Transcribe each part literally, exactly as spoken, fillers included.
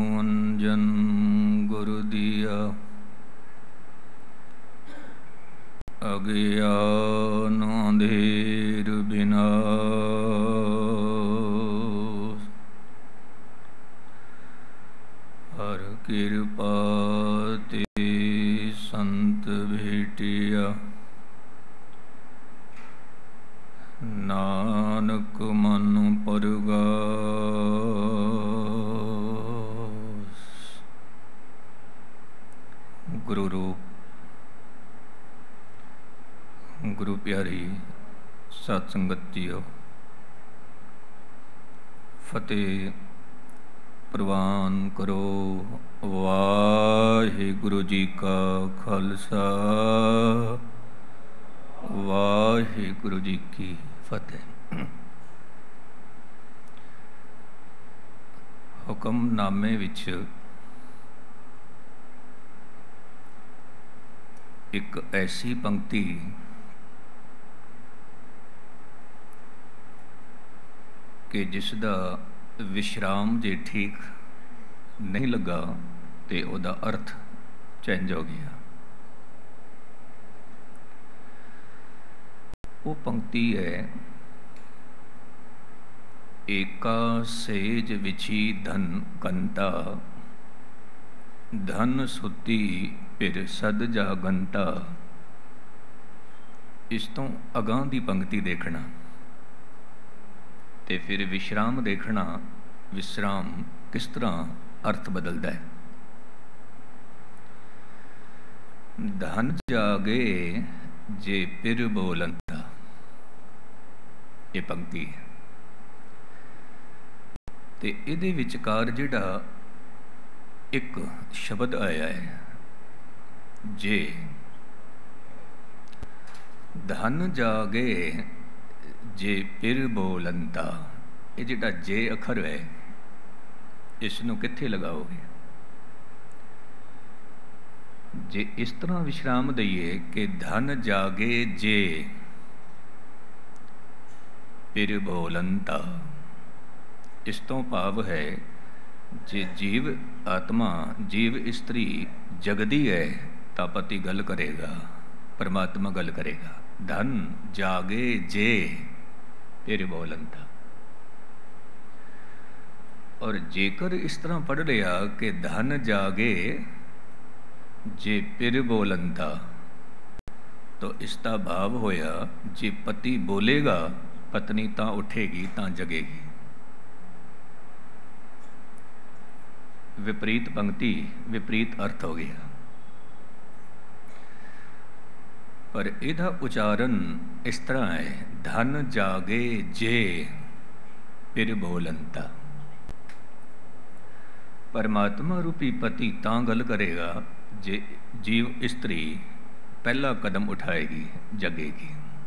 ਕਰਮੁ ਅੰਜਨ ਗੁਰੂ ਦੀਆ, ਅਗਿਆਨ ਅੰਧੇਰ ਬਿਨਾਸ਼। ਹਰ ਕਿਰਪਾ ਤੇ ਸੰਤ ਭੇਟਿਆ, ਨਾਨਕ ਮਨ ਪਰਗਾਸ। ਗੁਰੂ ਰੂਪ ਗੁਰੂ ਪਿਆਰੀ ਸਤ ਸੰਗਤ ਜੀਓ, ਫਤਿਹ ਪ੍ਰਵਾਨ ਕਰੋ। ਵਾਹਿਗੁਰੂ ਜੀ ਕਾ ਖਾਲਸਾ, ਵਾਹਿਗੁਰੂ ਜੀ ਕੀ ਫਤਿਹ। ਹੁਕਮਨਾਮੇ ਵਿੱਚ ਇੱਕ ਐਸੀ ਪੰਕਤੀ ਕਿ ਜਿਸ ਦਾ ਵਿਸ਼ਰਾਮ ਜੇ ਠੀਕ ਨਹੀਂ ਲੱਗਾ ਤੇ ਉਹਦਾ ਅਰਥ ਚੇਂਜ ਹੋ ਗਿਆ। ਉਹ ਪੰਕਤੀ ਹੈ, ਏਕਾ ਸੇਜ ਵਿਛੀ ਧਨ ਕੰਤਾ, ਧਨ ਸੁਤੀ ਫਿਰ ਸਦ ਜਾਗੰਤਾ। ਇਸ ਤੋਂ ਅਗਾਂਹ ਦੀ ਪੰਕਤੀ ਦੇਖਣਾ ਤੇ ਫਿਰ ਵਿਸ਼ਰਾਮ ਦੇਖਣਾ, ਵਿਸ਼ਰਾਮ ਕਿਸ ਤਰ੍ਹਾਂ ਅਰਥ ਬਦਲਦਾ ਹੈ। ਧਨ ਜਾਗੇ ਜੇ ਫਿਰ ਬੋਲੰਤਾ, ਇਹ ਪੰਕਤੀ ਹੈ। ਤੇ ਇਹਦੇ ਵਿਚਕਾਰ ਜਿਹੜਾ ਇੱਕ ਸ਼ਬਦ ਆਇਆ ਹੈ, ਜੇ। ਧਨ ਜਾਗੇ ਜੇ ਫਿਰ ਬੋਲੰਤਾ, ਇਹ ਜਿਹੜਾ ਜੇ ਅੱਖਰ ਹੈ, ਇਸ ਨੂੰ ਕਿੱਥੇ ਲਗਾਓਗੇ? ਜੇ ਇਸ ਤਰ੍ਹਾਂ ਵਿਸ਼ਰਾਮ ਦਈਏ ਕਿ ਧਨ ਜਾਗੇ ਜੇ ਫਿਰ ਬੋਲੰਤਾ, ਇਸ ਤੋਂ ਭਾਵ ਹੈ ਜੇ ਜੀਵ ਆਤਮਾ, ਜੀਵ ਇਸਤਰੀ ਜਗਦੀ ਹੈ ਤਾਂ ਪਤੀ ਗੱਲ ਕਰੇਗਾ, ਪਰਮਾਤਮਾ ਗੱਲ ਕਰੇਗਾ। ਧਨ ਜਾਗੇ ਜੇ ਫਿਰ ਬੋਲੰਤਾ। ਔਰ ਜੇਕਰ ਇਸ ਤਰ੍ਹਾਂ ਪੜ੍ਹ ਲਿਆ ਕਿ ਧਨ ਜਾਗੇ ਜੇ ਫਿਰ ਬੋਲੰਤਾ, ਤਾਂ ਇਸ ਦਾ ਭਾਵ ਹੋਇਆ ਜੇ ਪਤੀ ਬੋਲੇਗਾ ਪਤਨੀ ਤਾਂ ਉੱਠੇਗੀ, ਤਾਂ ਜਗੇਗੀ। ਵਿਪਰੀਤ ਪੰਕਤੀ, ਵਿਪਰੀਤ ਅਰਥ ਹੋ ਗਿਆ। ਪਰ ਇਹਦਾ ਉਚਾਰਨ ਇਸ ਤਰ੍ਹਾਂ ਹੈ, ਧਨ ਜਾਗੇ ਜੇ ਫਿਰ ਬੋਲੰਤਾ। ਪਰਮਾਤਮਾ ਰੂਪੀ ਪਤੀ ਤਾਂ ਗੱਲ ਕਰੇਗਾ ਜੇ ਜੀਵ ਇਸਤਰੀ ਪਹਿਲਾ ਕਦਮ ਉਠਾਏਗੀ, ਜਗੇਗੀ।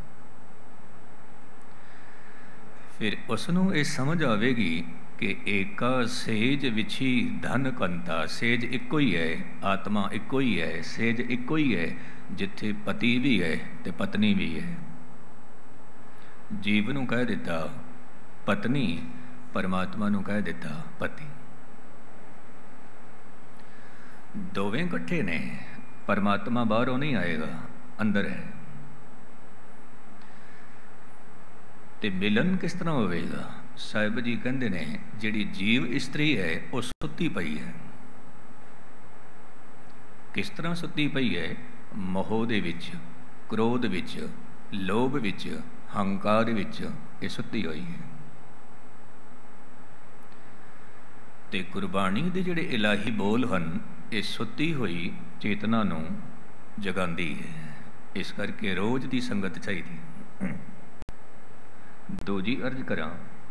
ਫਿਰ ਉਸ ਨੂੰ ਇਹ ਸਮਝ ਆਵੇਗੀ ਕਿ ਏਕਾ ਸੇਜ ਵਿਛੀ ਧਨ ਕੰਤਾ। ਸੇਜ ਇੱਕੋ ਹੀ ਹੈ, ਆਤਮਾ ਇੱਕੋ ਹੀ ਹੈ, ਸੇਜ ਇੱਕੋ ਹੀ ਹੈ, ਜਿੱਥੇ ਪਤੀ ਵੀ ਹੈ ਤੇ ਪਤਨੀ ਵੀ ਹੈ। ਜੀਵ ਨੂੰ ਕਹਿ ਦਿੱਤਾ ਪਤਨੀ, ਪਰਮਾਤਮਾ ਨੂੰ ਕਹਿ ਦਿੱਤਾ ਪਤੀ। ਦੋਵੇਂ ਇਕੱਠੇ ਨੇ, ਪਰਮਾਤਮਾ ਬਾਹਰੋਂ ਨਹੀਂ ਆਏਗਾ, ਅੰਦਰ ਹੈ। ਤੇ ਮਿਲਨ ਕਿਸ ਤਰ੍ਹਾਂ ਹੋਵੇਗਾ? ਸਾਹਿਬ ਜੀ ਕਹਿੰਦੇ ਨੇ ਜਿਹੜੀ ਜੀਵ ਇਸਤਰੀ ਹੈ ਉਹ ਸੁੱਤੀ ਪਈ ਹੈ। ਕਿਸ ਤਰ੍ਹਾਂ ਸੁੱਤੀ ਪਈ ਹੈ? ਮੋਹ ਦੇ ਵਿੱਚ, ਕ੍ਰੋਧ ਵਿੱਚ, ਲੋਭ ਵਿੱਚ, ਹੰਕਾਰ ਵਿੱਚ ਇਹ ਸੁੱਤੀ ਹੋਈ ਹੈ। ਤੇ ਗੁਰਬਾਣੀ ਦੇ ਜਿਹੜੇ ਇਲਾਹੀ ਬੋਲ ਹਨ, ਇਹ ਸੁੱਤੀ ਹੋਈ ਚੇਤਨਾ ਨੂੰ ਜਗਾਉਂਦੀ ਹੈ। ਇਸ ਕਰਕੇ ਰੋਜ਼ ਦੀ ਸੰਗਤ ਚਾਹੀਦੀ। ਦੋ ਜੀ ਅਰਜ਼ ਕਰਾਂ,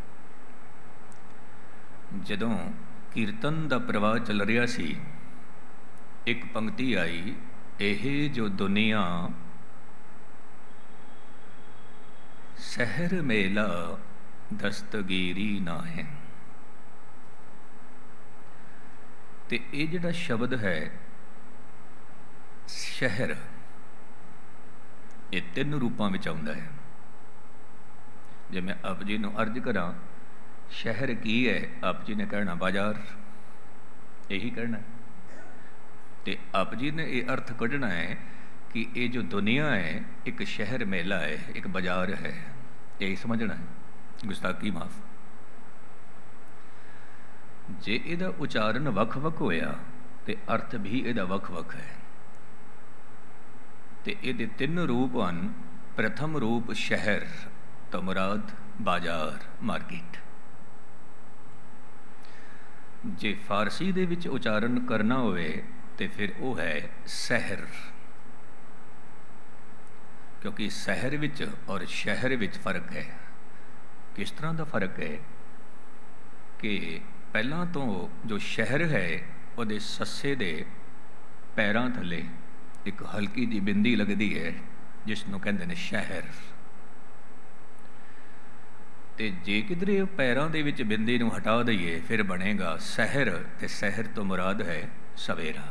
ਜਦੋਂ ਕੀਰਤਨ ਦਾ ਪ੍ਰਵਾਹ ਚੱਲ ਰਿਹਾ ਸੀ, ਇੱਕ ਪੰਕਤੀ ਆਈ, ਇਹ ਜੋ ਦੁਨੀਆ ਸ਼ਹਿਰ ਮੇਲਾ ਦਸਤਗੀਰੀ ਨਾ ਹੈ। ਤੇ ਇਹ ਜਿਹੜਾ ਸ਼ਬਦ ਹੈ ਸ਼ਹਿਰ, ਇਹ ਤਿੰਨ ਰੂਪਾਂ ਵਿੱਚ ਆਉਂਦਾ ਹੈ। ਜੇ ਮੈਂ ਆਪ ਜੀ ਨੂੰ ਅਰਜ਼ ਕਰਾਂ ਸ਼ਹਿਰ ਕੀ ਹੈ, ਆਪ ਜੀ ਨੇ ਕਹਿਣਾ ਬਾਜ਼ਾਰ। यही कहना है। तो आप जी ने ये अर्थ कढ़ना है कि ये जो दुनिया है एक शहर मेला है, एक बाजार है, यही समझना है। गुस्ताखी माफ। जे इहदा उचारण वख वख होया तो अर्थ भी इहदा वख वख है। तो ये तीन रूप हैं। प्रथम रूप शहर तो मुराद बाजार, मार्केट। जे फारसी दे विच उचारण करना होवे तो फिर वो है शहर, क्योंकि शहर विच और शहर विच फर्क है। किस तरह का फर्क है कि पहला तो जो शहर है वो सस्से दे पैरों थले एक हल्की जी बिंदी लगती है जिसनों कहते हैं शहर। तो जे किधरे पैरों के विच बिंदी नूं हटा दईए फिर बनेगा शहर। तो शहर तो मुराद है सवेरा।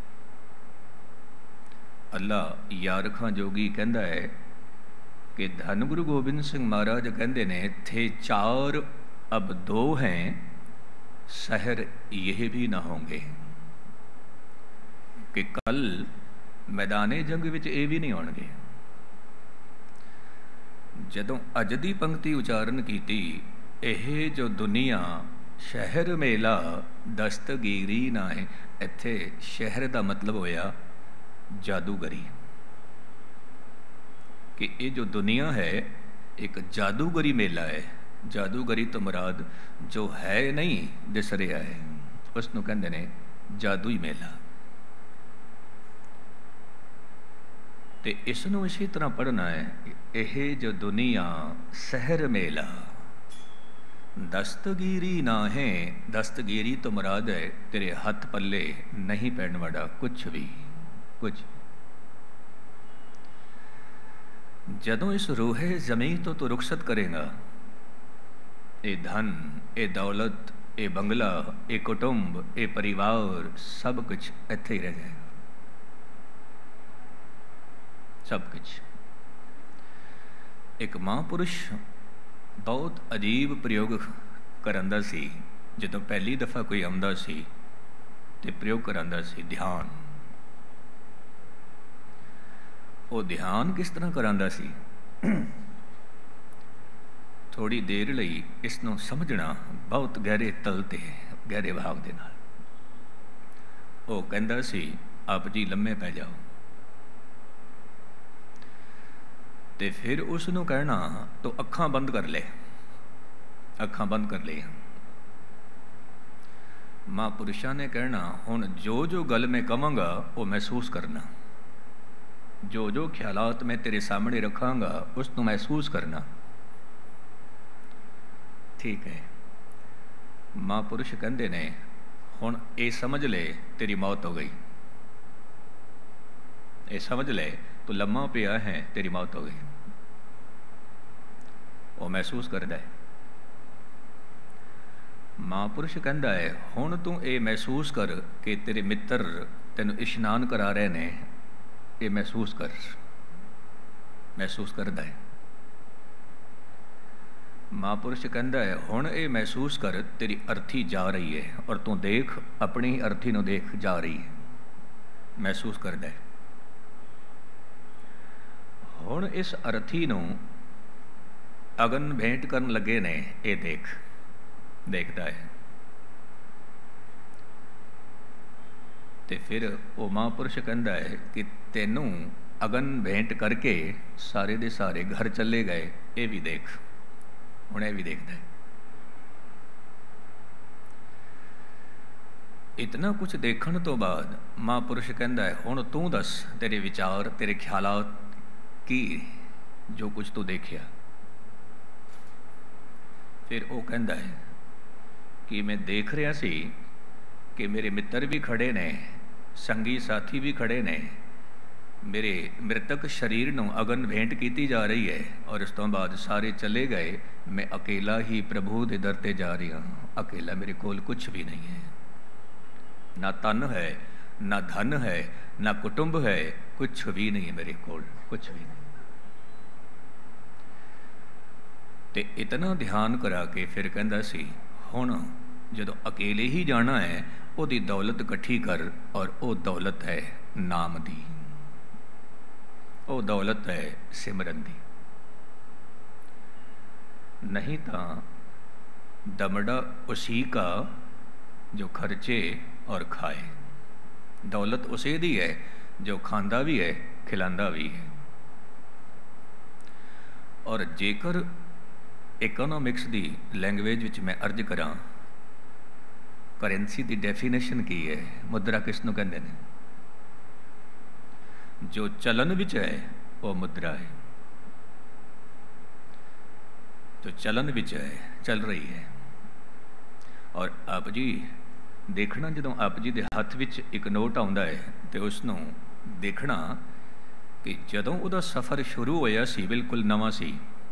अल्लाह यारखां जोगी कहता है कि धन गुरु गोबिंद सिंह महाराज कहते ने थे चार अब दो हैं, शहर यह भी ना होंगे। कि कल मैदाने जंग विच ये भी नहीं होणगे। जदों अज दी पंक्ति उचारण की, यह जो दुनिया शहर मेला दस्तगीरी ना है, इत्थे शहर का मतलब होया जादूगरी। कि ये जो दुनिया है एक जादूगरी मेला है। जादूगरी तो मुराद जो है नहीं दिस रहा है, उसनों कहते ने जादूई मेला। तो इसनों इसी तरह पढ़ना है, यह जो दुनिया शहर मेला दस्तगीरी ना है। दस्तगीरी तो मुराद है तेरे हथ पल्ले नहीं पैण वाला कुछ भी कुछ। जदों इस रूहे जमीन तो तू रुखसत करेगा, ये धन, ये दौलत, ये बंगला, ये कुटुंब, ये परिवार सब कुछ इत्थे ही रह जाएगा। सब कुछ। एक महापुरुष बहुत अजीब प्रयोग करांदा सी। जदों पहली दफ़ा कोई आंदा सी तो प्रयोग करांदा सी ध्यान। वो ध्यान किस तरह करांदा सी? थोड़ी देर लई इसनों समझना बहुत गहरे तल ते गहरे भाव दे नाल। वो कहंदा सी आप जी लम्मे पै जाओ। तो फिर उसनों कहना तो अखां बंद कर ले, अखां बंद कर ले। महापुरुषां ने कहना हुण जो जो गल मैं कहांगा वो महसूस करना, जो जो ख्यालात मैं तेरे सामने रखांगा उसनों महसूस करना। ठीक है। महापुरुष कहते ने हुण ये समझ ले तेरी मौत हो गई, ये समझ ले तू लम्मा पिया है तेरी मौत हो गई। वो महसूस करता है। महापुरुष कहता है हुण तू ये महसूस कर कि तेरे मित्र तेन इशनान करा रहे ने, ये महसूस कर। महसूस करता है। महापुरुष कहता है हुण ये महसूस कर तेरी अर्थी जा रही है और तू देख अपनी ही अर्थी नूं देख जा रही है। महसूस करता है। हुण इस अर्थी नूं अगन भेंट करन लगे ने, ये देख देखता है। तो फिर वो महापुरुष कहता है कि तेनों अगन भेंट करके सारे दे सारे घर चले गए, ये भी देख। हुण ये भी देखता है। इतना कुछ देखने तो बाद महापुरुष कहता है हुण तू दस तेरे विचार तेरे ख्यालात की जो कुछ तू देखिया। फिर वो कहता है कि मैं देख रहा सी कि मेरे मित्र भी खड़े ने, संगी साथी भी खड़े ने, मेरे मृतक शरीर नूं अगन भेंट की जा रही है और उस तो बाद सारे चले गए। मैं अकेला ही प्रभु दे दर ते जा रहा हूँ। अकेला, मेरे कोल कुछ भी नहीं है, ना तन है ना धन है ना कुटुंब है, कुछ भी नहीं है मेरे कोल, कुछ भी नहीं। तो इतना ध्यान करा के फिर कहता सी हुण जदों अकेले ही जाना है उहदी दौलत इकट्ठी कर, और वो दौलत है नाम दी, वो दौलत है सिमरन दी। नहीं तो दमड़ा उसी का जो खर्चे और खाए। दौलत उसे दी है जो खांदा भी है खिलांदा भी है। और जेकर इकोनॉमिक्स की लैंग्वेज विच मैं अर्ज करा, करेंसी की डेफिनेशन की है, मुद्रा किसनों कहते हैं? जो चलन विच है वो मुद्रा है, जो चलन विच है, चल रही है। और आप जी देखना, जो आप जी के हथ विच एक नोट आता है तो उसनों देखना कि जदों उहदा सफ़र शुरू होया सी, बिल्कुल नवा सी,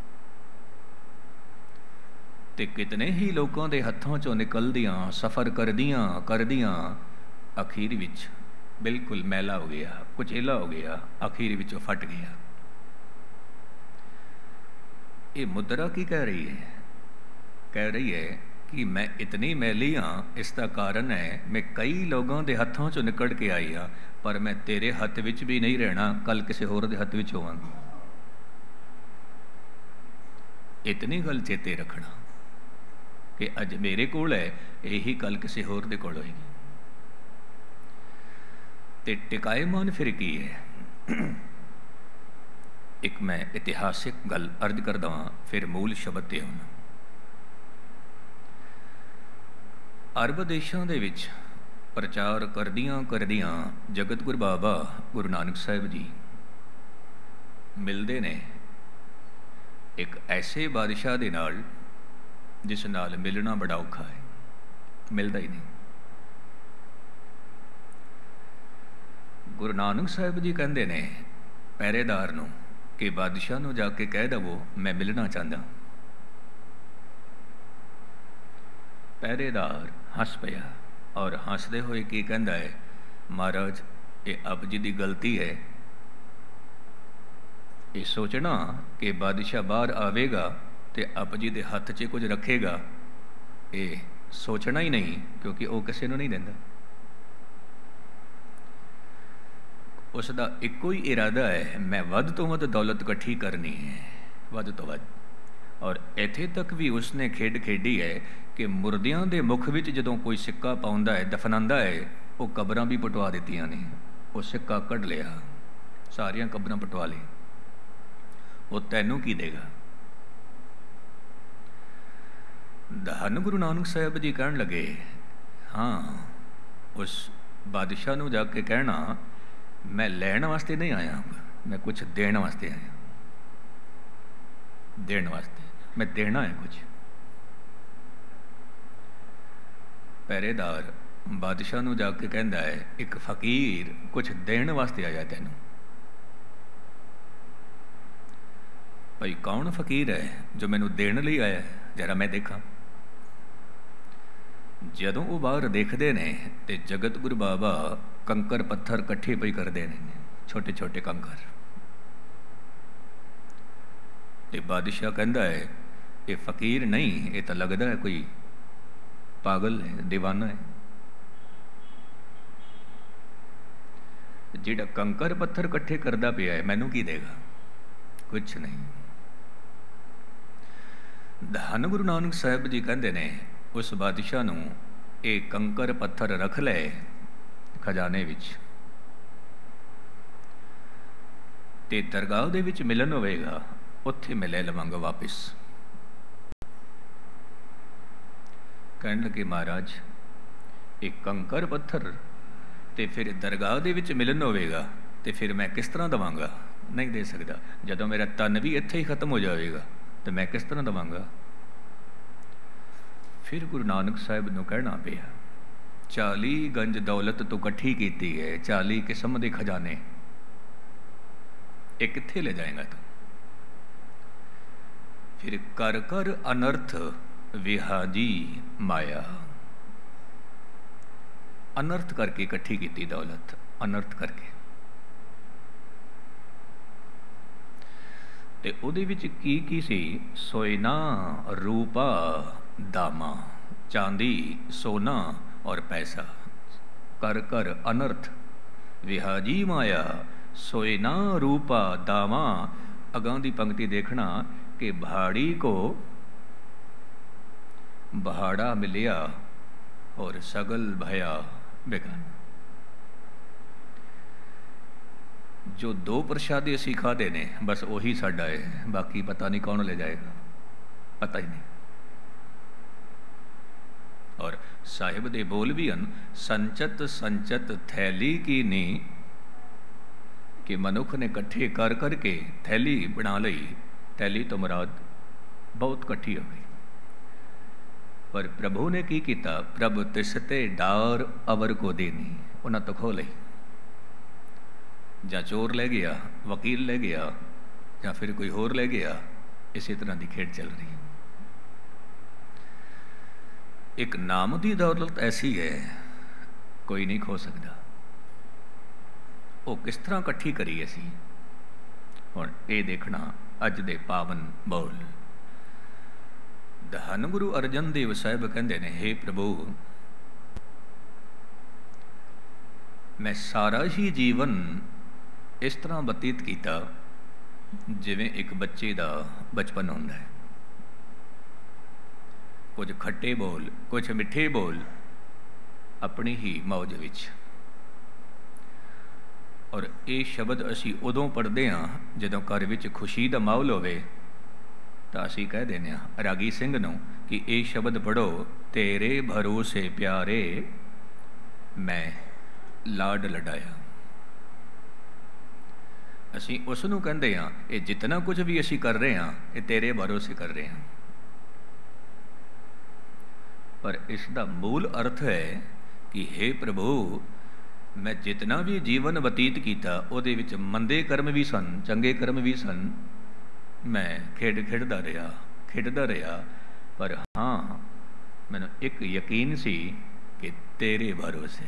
ते कितने ही लोगों के हथों चों निकलदियां सफ़र करदियां करदियां अखीर विच बिल्कुल मैला हो गया, कुचेला हो गया, अखीर विच फट गया। ये मुद्रा की कह रही है? कह रही है कि मैं इतनी मैली हाँ, इसका कारण है मैं कई लोगों के हथों चों निकल के आई हाँ, पर मैं तेरे हथ विच भी नहीं रहना, कल किसी होर दे हथ विच होवांगी। इतनी गल चेते रखना कि अज मेरे कोल है, यही कल किसी होर दे कोल होएगी। ते टिकाएमान फिर की है? एक मैं इतिहासिक गल अर्ज कर दवां, फिर मूल शब्द ते आउणा। अरब देशों दे विच प्रचार करदियां करदियां जगत गुरु बाबा गुरु नानक साहिब जी मिलते ने एक ऐसे बादशाह दे नाल जिस नाल मिलना बड़ा औखा है, मिलता ही नहीं। गुरु नानक साहिब जी कहते ने पहरेदार नूं कि बादशाह नूं जाके कह दवो मैं मिलना चाहता। पहरेदार हस पिया और हसदे हुए की कहता है, महाराज ये आप जी की गलती है, ये सोचना कि बादशाह बाहर आवेगा तो आप जी के हथ च कुछ रखेगा, ये सोचना ही नहीं, क्योंकि वो किसी को नहीं देता। उसका एको ही इरादा है मैं वध तो वध दौलत इकट्ठी करनी है, वध तो वध। और इत्थे तक भी उसने खेड खेडी है कि मुर्दियां दे मुख विच जदों कोई सिक्का पाउंदा है, दफनांदा है, वो कबरां भी पटवा दित्तियां ने। वो सिक्का कढ़ लिया, सारियां कबरां पटवा ली, वो तैनू की देगा? धन गुरु नानक साहिब जी कहन लगे, हाँ उस बादशाह नूं जाके कहना मैं लैण वास्ते नहीं आया, मैं कुछ देण वास्ते आया, देण वास्ते, मैं देना है कुछ। पहरेदार बादशाह नूं जाके कहता है एक फकीर कुछ देण वास्ते आया तैनू। भाई कौन फकीर है जो मैनू देण लई आया है, जरा मैं देखा। जदों वो बाहर देखते ने ते जगत गुरु बाबा कंकर पत्थर कट्ठे पई करते हैं, छोटे छोटे कंकर। ते बादशाह कहता है ये फकीर नहीं, ये तो लगता है कोई पागल है, दीवाना है। जिहड़ा कंकर पत्थर कट्ठे करदा पिया है मैनू की देगा? कुछ नहीं। धन गुरु नानक साहिब जी कहते ने उस बादशाह नूं ये कंकर पत्थर रख ले खजाने विच, ते दरगाह दे विच मिलन होवेगा, उत्थे मैं ले लवांगा वापिस। कहने लगे महाराज एक कंकर पत्थर ते फिर दरगाह दे विच मिलन होवेगा, ते फिर मैं किस तरह दवांगा? नहीं दे सकता। जदों मेरा तन भी इत्थे ही खत्म हो जाएगा तो मैं किस तरह दवांगा? फिर गुरु नानक साहिब नूं कहना पिया, चाली गंज दौलत तो इकट्ठी की है, चाली किस्म के खजाने, ये कित्थे ले जाएगा तू? फिर कर कर अनर्थ विहाजी माया, अनर्थ करके इकट्ठी की दौलत, अनर्थ करके। ते उहदे विच की की सी? सोयना रूपा दामा, चांदी सोना और पैसा, कर कर अनर्थ विहाजी माया, सोए ना रूपा दावा। अगां दी पंक्ति देखना कि भाड़ी को बहाड़ा मिलिया और सगल भया बेगाना। जो दो प्रशादे असी खाधे ने बस वही साडा है, बाकी पता नहीं कौन ले जाएगा, पता ही नहीं। और साहिब दे बोल भी हन, संचत संचत थैली की नी, कि मनुख ने कट्ठे कर करके थैली बना लई। थैली तो मुराद बहुत कट्ठी हो गई, पर प्रभु ने की किया, प्रभ तिसते डार अवर को देनी, उन्हें तो खो लई। ਜਾਂ चोर ले गया, वकील ले गया, या फिर कोई होर ले गया। इसी तरह की खेड चल रही है। एक नाम की दौलत ऐसी है कोई नहीं खो सकता। वो किस तरह इकट्ठी करी असी, हुण ये देखना अज दे पावन बोल। धन गुरु अर्जन देव साहिब कहते हैं, हे प्रभु मैं सारा ही जीवन इस तरह बतीत किया जिवें एक बच्चे का बचपन होंदा है। कुछ खट्टे बोल, कुछ मिठे बोल, अपनी ही मौज विच। और ये शब्द असी उदों पढ़ते हाँ जदों घर विच खुशी का माहौल होवे, तो असी कह देने रागी सिंह नूं कि ये शब्द पढ़ो, तेरे भरोसे प्यारे मैं लाड लडाया। असी उस नूं कहंदे हां, ये जितना कुछ भी असी कर रहे हैं ये तेरे भरोसे कर रहे हैं। पर इसका मूल अर्थ है कि हे प्रभु मैं जितना भी जीवन बतीत किया उहदे विच मंदे कर्म भी सन, चंगे कर्म भी सन, मैं खेड खेडदा रहा खेडदा रहा पर हाँ मैनूं एक यकीन सी कि तेरे भरोसे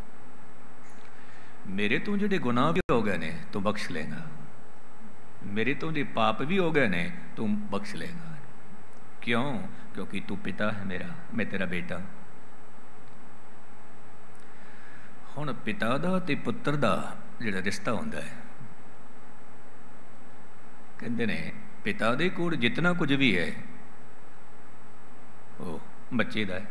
मेरे तो जिहड़े गुनाह भी हो गए ने तू बख्श लेगा, मेरे तो जिहड़े पाप भी हो गए ने तू बख्श लेगा। क्यों? क्योंकि तू पिता है मेरा, मैं तेरा बेटा। हुण पिता दा ते पुत्र दा जिहड़ा रिश्ता हुंदा है, कहंदे ने पिता दे कोल जितना कुछ भी है वो बच्चे दा है।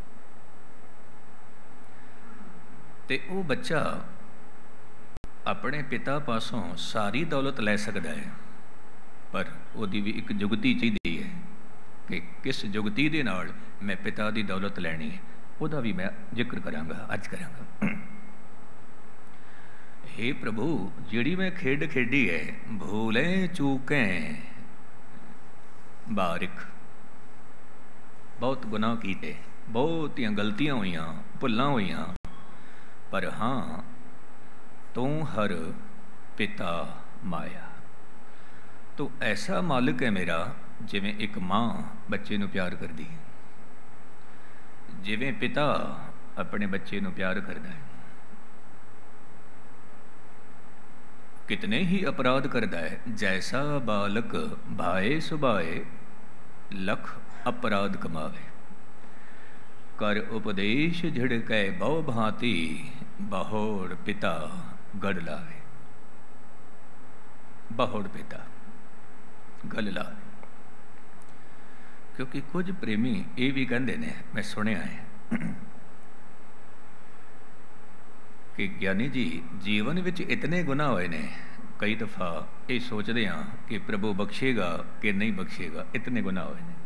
ते वो बच्चा अपने पिता पासों सारी दौलत लै सकता है, पर उसकी भी एक जुगती चाहिए है कि किस जुगती दे नाल मैं पिता की दौलत लैनी है, वह भी मैं जिक्र करांगा, अज करांगा। हे प्रभु जिहड़ी मैं खेड खेडी है, भूले चूकें बारिक, बहुत गुनाह कीते, बहुत ही गलतियां हुईयां, भुल्लां हुईयां, पर हाँ तू हर पिता माया, तो ऐसा मालिक है मेरा जिवें एक माँ बच्चे नूं प्यार करदी है, जिवें पिता अपने बच्चे नूं प्यार करदा है। कितने ही अपराध करदा है, जैसा बालक भाए सुभाए लख अपराध कमावे, कर उपदेश झिड़कै बहु भांति बहोड़ पिता गढ़ लावे। बहोड़ पिता गल लावे, क्योंकि कुछ प्रेमी ये भी कहते ने, मैं सुनिया है कि ज्ञानी जी जीवन विच इतने गुनाह होए ने, कई दफ़ा ये सोचते हाँ कि प्रभु बख्शेगा कि नहीं बख्शेगा, इतने गुनाह होए ने।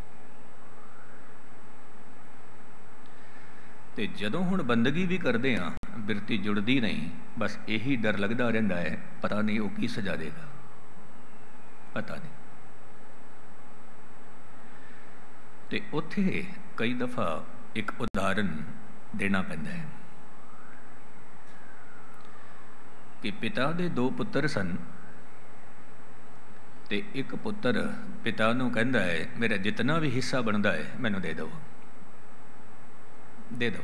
ते जदों हुण बंदगी भी करते हाँ बिरती जुड़ती नहीं, बस यही डर लगता रहिंदा है, पता नहीं वो की सजा देगा, पता नहीं। ते उत्थे कई दफ़ा एक उदाहरण देना पैंदा है कि पिता दे दो पुत्र सन, ते एक पुत्र पिता नूं कहंदा है मेरा जितना भी हिस्सा बनता है मैनूं दे दो, दे दो।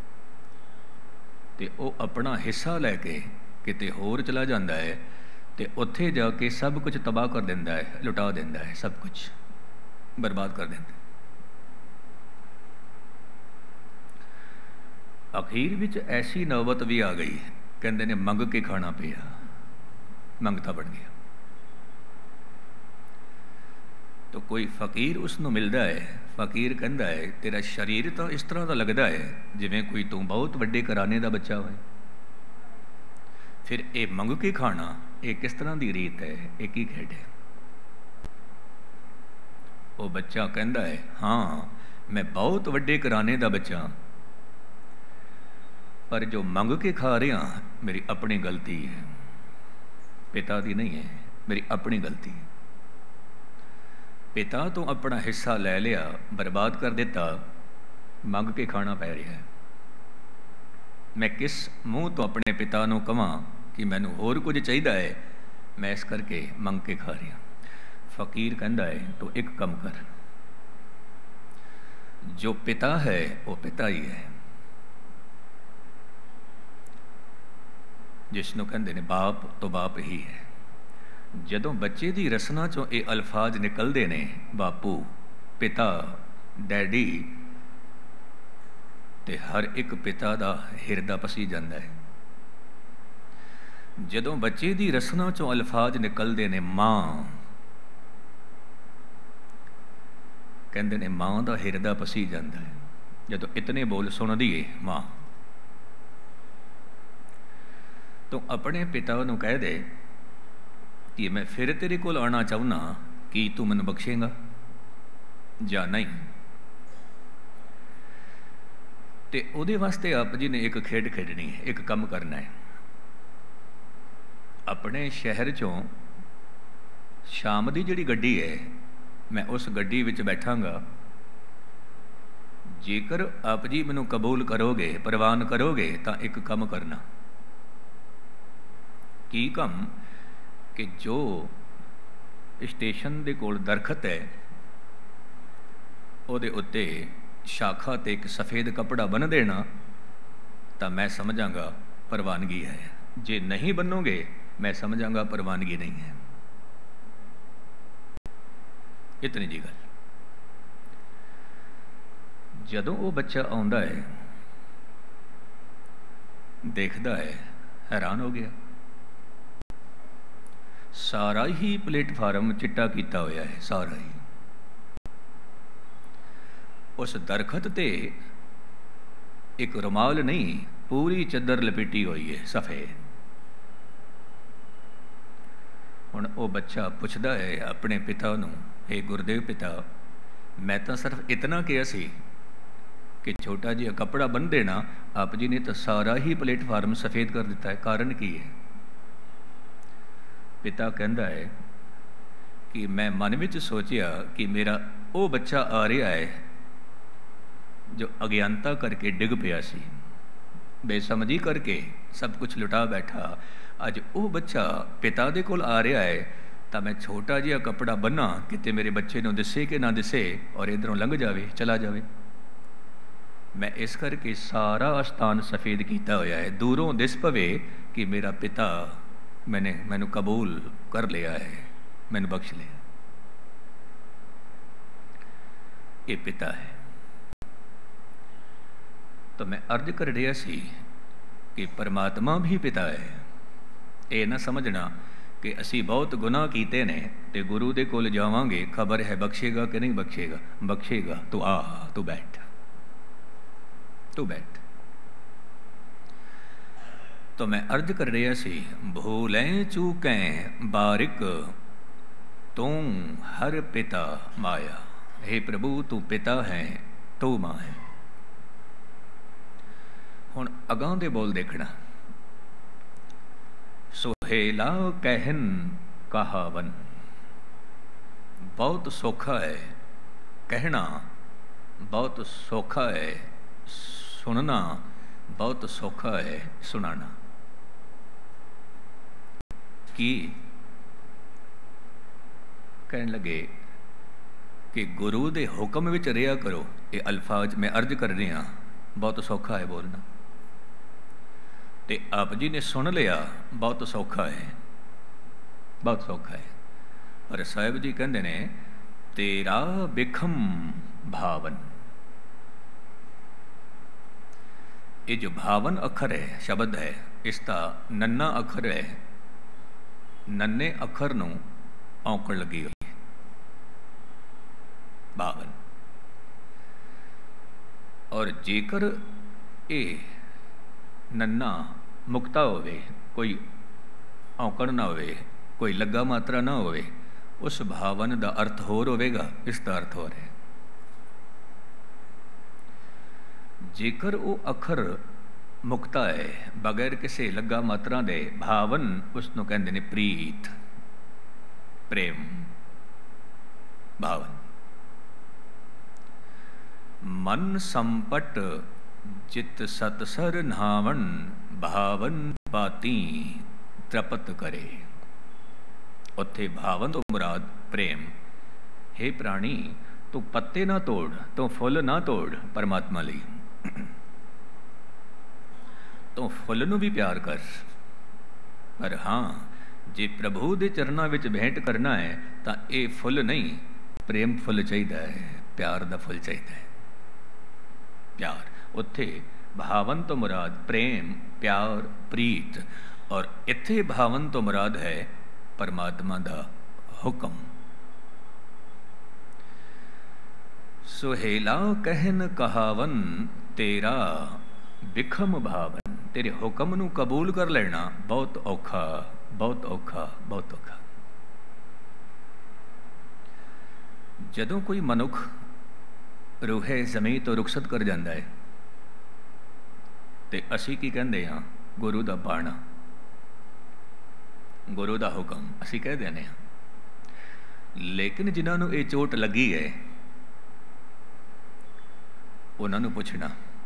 ते वो अपना हिस्सा लैके किते होर चला जाता है, ते उत्थे जाके सब कुछ तबाह कर देंदा है, लुटा देंदा है, सब कुछ बर्बाद कर देंदा है। ਅਖੀਰ ਵਿੱਚ ਐਸੀ ਨੌਬਤ ਵੀ ਆ ਗਈ, ਕਹਿੰਦੇ ਨੇ ਮੰਗ ਕੇ ਖਾਣਾ ਪਿਆ, ਮੰਗਤਾ ਬਣ ਗਿਆ। ਤਾਂ ਕੋਈ ਫਕੀਰ ਉਸ ਨੂੰ ਮਿਲਦਾ ਹੈ, ਫਕੀਰ ਕਹਿੰਦਾ ਹੈ ਤੇਰਾ ਸਰੀਰ ਤਾਂ ਇਸ ਤਰ੍ਹਾਂ ਦਾ ਲੱਗਦਾ ਹੈ ਜਿਵੇਂ ਕੋਈ ਤੂੰ ਬਹੁਤ ਵੱਡੇ ਘਰਾਣੇ ਦਾ ਬੱਚਾ ਹੋਏ, ਫਿਰ ਇਹ ਮੰਗ ਕੇ ਖਾਣਾ ਇਹ ਕਿਸ ਤਰ੍ਹਾਂ ਦੀ ਰੀਤ ਹੈ, ਇਹ ਕੀ ਖੇਡ ਹੈ? ਉਹ ਬੱਚਾ ਕਹਿੰਦਾ ਹੈ ਹਾਂ ਮੈਂ ਬਹੁਤ ਵੱਡੇ ਘਰਾਣੇ ਦਾ ਬੱਚਾ, ਪਰ ਜੋ ਮੰਗ ਕੇ ਖਾ ਰਿਹਾ ਮੇਰੀ ਆਪਣੀ ਗਲਤੀ ਹੈ, ਪਿਤਾ ਦੀ ਨਹੀਂ ਹੈ, ਮੇਰੀ ਆਪਣੀ ਗਲਤੀ ਹੈ। ਪਿਤਾ ਤੋਂ ਆਪਣਾ ਹਿੱਸਾ ਲੈ ਲਿਆ, ਬਰਬਾਦ ਕਰ ਦਿੱਤਾ, ਮੰਗ ਕੇ ਖਾਣਾ ਪੈ ਰਿਹਾ ਹੈ। ਮੈਂ ਕਿਸ ਮੂੰਹ ਤੋਂ ਆਪਣੇ ਪਿਤਾ ਨੂੰ ਕਹਾਂ ਕਿ ਮੈਨੂੰ ਹੋਰ ਕੁਝ ਚਾਹੀਦਾ ਹੈ, ਮੈਂ ਇਸ ਕਰਕੇ ਮੰਗ ਕੇ ਖਾ ਰਿਹਾ। ਫਕੀਰ ਕਹਿੰਦਾ ਹੈ ਤੂੰ ਇੱਕ ਕੰਮ ਕਰ, ਜੋ ਪਿਤਾ ਹੈ ਉਹ ਪਿਤਾ ਹੀ ਹੈ, ਜਿਸ ਨੂੰ ਕਹਿੰਦੇ ਨੇ ਬਾਪ ਤੋਂ ਬਾਪ ਹੀ ਹੈ। ਜਦੋਂ ਬੱਚੇ ਦੀ ਰਸਨਾ ਚੋਂ ਇਹ ਅਲਫਾਜ਼ ਨਿਕਲਦੇ ਨੇ ਬਾਪੂ, ਪਿਤਾ, ਡੈਡੀ, ਤੇ ਹਰ ਇੱਕ ਪਿਤਾ ਦਾ ਹਿਰਦਾ ਪਸੀ ਜਾਂਦਾ ਹੈ। ਜਦੋਂ ਬੱਚੇ ਦੀ ਰਸਨਾ ਚੋਂ ਅਲਫਾਜ਼ ਨਿਕਲਦੇ ਨੇ ਮਾਂ, ਕਹਿੰਦੇ ਨੇ ਮਾਂ ਦਾ ਹਿਰਦਾ ਪਸੀ ਜਾਂਦਾ ਹੈ ਜਦੋਂ ਇਤਨੇ ਬੋਲ ਸੁਣਦੀ ਏ ਮਾਂ। ਤੂੰ ਆਪਣੇ ਪਿਤਾ ਨੂੰ ਕਹਿ ਦੇ ਕਿ ਮੈਂ ਫਿਰ ਤੇਰੇ ਕੋਲ ਆਉਣਾ ਚਾਹੁੰਦਾ, ਕੀ ਤੂੰ ਮੈਨੂੰ ਬਖਸ਼ੇਂਗਾ ਜਾਂ ਨਹੀਂ? ਤੇ ਉਹਦੇ ਵਾਸਤੇ ਆਪ ਜੀ ਨੇ ਇੱਕ ਖੇਡ ਖੇਡਣੀ ਹੈ, ਇੱਕ ਕੰਮ ਕਰਨਾ ਹੈ। ਆਪਣੇ ਸ਼ਹਿਰ ਚੋਂ ਸ਼ਾਮ ਦੀ ਜਿਹੜੀ ਗੱਡੀ ਹੈ, ਮੈਂ ਉਸ ਗੱਡੀ ਵਿੱਚ ਬੈਠਾਂਗਾ। ਜੇਕਰ ਆਪ ਜੀ ਮੈਨੂੰ ਕਬੂਲ ਕਰੋਗੇ, ਪ੍ਰਵਾਨ ਕਰੋਗੇ, ਤਾਂ ਇੱਕ ਕੰਮ ਕਰਨਾ। ਕੀ ਕੰਮ? ਕਿ ਜੋ ਸਟੇਸ਼ਨ ਦੇ ਕੋਲ ਦਰਖਤ ਹੈ ਉਹਦੇ ਉੱਤੇ ਸ਼ਾਖਾ ਤੇ ਇੱਕ ਸਫੇਦ ਕੱਪੜਾ ਬੰਨ੍ਹ ਦੇਣਾ, ਤਾਂ ਮੈਂ ਸਮਝਾਂਗਾ ਪ੍ਰਵਾਨਗੀ ਹੈ। ਜੇ ਨਹੀਂ ਬੰਨੋਗੇ ਮੈਂ ਸਮਝਾਂਗਾ ਪ੍ਰਵਾਨਗੀ ਨਹੀਂ ਹੈ। ਇਤਨੀ ਜੀ ਗੱਲ। ਜਦੋਂ ਉਹ ਬੱਚਾ ਆਉਂਦਾ ਹੈ, ਦੇਖਦਾ ਹੈ, ਹੈਰਾਨ ਹੋ ਗਿਆ, ਸਾਰਾ ਹੀ ਪਲੇਟਫਾਰਮ ਚਿੱਟਾ ਕੀਤਾ ਹੋਇਆ ਹੈ, ਸਾਰਾ ਹੀ। ਉਸ ਦਰਖਤ ਤੇ ਇੱਕ ਰੁਮਾਲ ਨਹੀਂ, ਪੂਰੀ ਚੱਦਰ ਲਪੇਟੀ ਹੋਈ ਹੈ, ਸਫੇਦ। ਹੁਣ ਉਹ ਬੱਚਾ ਪੁੱਛਦਾ ਹੈ ਆਪਣੇ ਪਿਤਾ ਨੂੰ, ਹੇ ਗੁਰਦੇਵ ਪਿਤਾ, ਮੈਂ ਤਾਂ ਸਿਰਫ ਇਤਨਾ ਕਿਹਾ ਸੀ ਕਿ ਛੋਟਾ ਜਿਹਾ ਕੱਪੜਾ ਬੰਨ੍ਹ ਦੇਣਾ, ਆਪ ਜੀ ਨੇ ਤਾਂ ਸਾਰਾ ਹੀ ਪਲੇਟਫਾਰਮ ਸਫੇਦ ਕਰ ਦਿੱਤਾ ਹੈ, ਕਾਰਨ ਕੀ ਹੈ? ਪਿਤਾ ਕਹਿੰਦਾ ਹੈ ਕਿ ਮੈਂ ਮਨ ਵਿੱਚ ਸੋਚਿਆ ਕਿ ਮੇਰਾ ਉਹ ਬੱਚਾ ਆ ਰਿਹਾ ਹੈ ਜੋ ਅਗਿਆਨਤਾ ਕਰਕੇ ਡਿੱਗ ਪਿਆ ਸੀ, ਬੇਸਮਝੀ ਕਰਕੇ ਸਭ ਕੁਝ ਲੁਟਾ ਬੈਠਾ। ਅੱਜ ਉਹ ਬੱਚਾ ਪਿਤਾ ਦੇ ਕੋਲ ਆ ਰਿਹਾ ਹੈ, ਤਾਂ ਮੈਂ ਛੋਟਾ ਜਿਹਾ ਕੱਪੜਾ ਬੰਨਾਂ, ਕਿਤੇ ਮੇਰੇ ਬੱਚੇ ਨੂੰ ਦਿਸੇ ਕਿ ਨਾ ਦਿਸੇ, ਔਰ ਇੱਧਰੋਂ ਲੰਘ ਜਾਵੇ, ਚਲਾ ਜਾਵੇ। ਮੈਂ ਇਸ ਕਰਕੇ ਸਾਰਾ ਅਸਥਾਨ ਸਫੇਦ ਕੀਤਾ ਹੋਇਆ ਹੈ, ਦੂਰੋਂ ਦਿਸ ਪਵੇ ਕਿ ਮੇਰਾ ਪਿਤਾ ਮੈਨੇ ਮੈਨੂੰ ਕਬੂਲ ਕਰ ਲਿਆ ਹੈ, ਮੈਨੂੰ ਬਖਸ਼ ਲਿਆ। ਇਹ ਪਿਤਾ ਹੈ। ਤਾਂ ਮੈਂ ਅਰਜ਼ ਕਰ ਰਿਹਾ ਸੀ ਕਿ ਪਰਮਾਤਮਾ ਵੀ ਪਿਤਾ ਹੈ। ਇਹ ਨਾ ਸਮਝਣਾ ਕਿ ਅਸੀਂ ਬਹੁਤ ਗੁਨਾਹ ਕੀਤੇ ਨੇ ਤੇ ਗੁਰੂ ਦੇ ਕੋਲ ਜਾਵਾਂਗੇ, ਖਬਰ ਹੈ ਬਖਸ਼ੇਗਾ ਕਿ ਨਹੀਂ ਬਖਸ਼ੇਗਾ। ਬਖਸ਼ੇਗਾ। ਤੂੰ ਆ, ਤੂੰ ਬੈਠ, ਤੂੰ ਬੈਠ। तो मैं अर्ज कर रहा सी, भूलें चूकें बारिक तू हर पिता माया। हे प्रभु तू पिता है, तू माँ है। हुण अगां दे बोल देखना। सुहेला कहन कहावन, बहुत सौखा है कहना, बहुत सौखा है सुनना, बहुत सौखा है सुनाना। की कहन लगे कि गुरु दे हुक्म विच रिहा करो। ये अल्फाज मैं अर्ज कर रहा, बहुत सौखा है बोलना। ते आप जी ने सुन लिया, बहुत सौखा है, बहुत सौखा है। पर साहिब जी कहते ने तेरा बिखम भावन, ये जो भावन अखर है, शब्द है, इसका नन्ना अखर है, नन्ने अखर नूं औंकड़ लगी हुई है, भावन। और जेकर ये नन्ना मुक्ता होवे, कोई औंकड़ ना होवे, कोई लगा मात्रा ना होवे, उस भावन का अर्थ होर होवेगा, इसका अर्थ होर है। जेकर वो अखर मुक्ता है, बगैर किसी लगा मात्रा दे, भावन उसनों कहते हैं प्रीत, प्रेम, भावन। मन संपट जित सतसर नावन, भावन पाती तृपत करे। उत्थे भावन तो मुराद प्रेम। हे प्राणी, तू पत्ते ना तोड़, तू फुल ना तोड़ परमात्मा लई, तो फुल नूं भी प्यार कर। पर हाँ, जे प्रभु दे चरनां विच भेंट करना है तो ये फुल नहीं, प्रेम फुल चाहिए है, प्यार दा फुल चाहिए है। प्यार उत्थे भावन तो मुराद प्रेम, प्यार, प्रीत, और इत्थे भावन तो मुराद है परमात्मा दा हुक्म। सुहेला कहन कहावन, तेरा बिखम भावन। तेरे हुक्म नूं कबूल कर लेना बहुत औखा, बहुत औखा, बहुत औखा। जदों कोई मनुख रूहे ज़मीं तो रुखसत कर जाता है तो असी की कहते हाँ, गुरु दा बाणा, गुरु दा हुक्म असी कह देने हाँ। लेकिन जिन्होंने ये चोट लगी है उन्होंने पूछना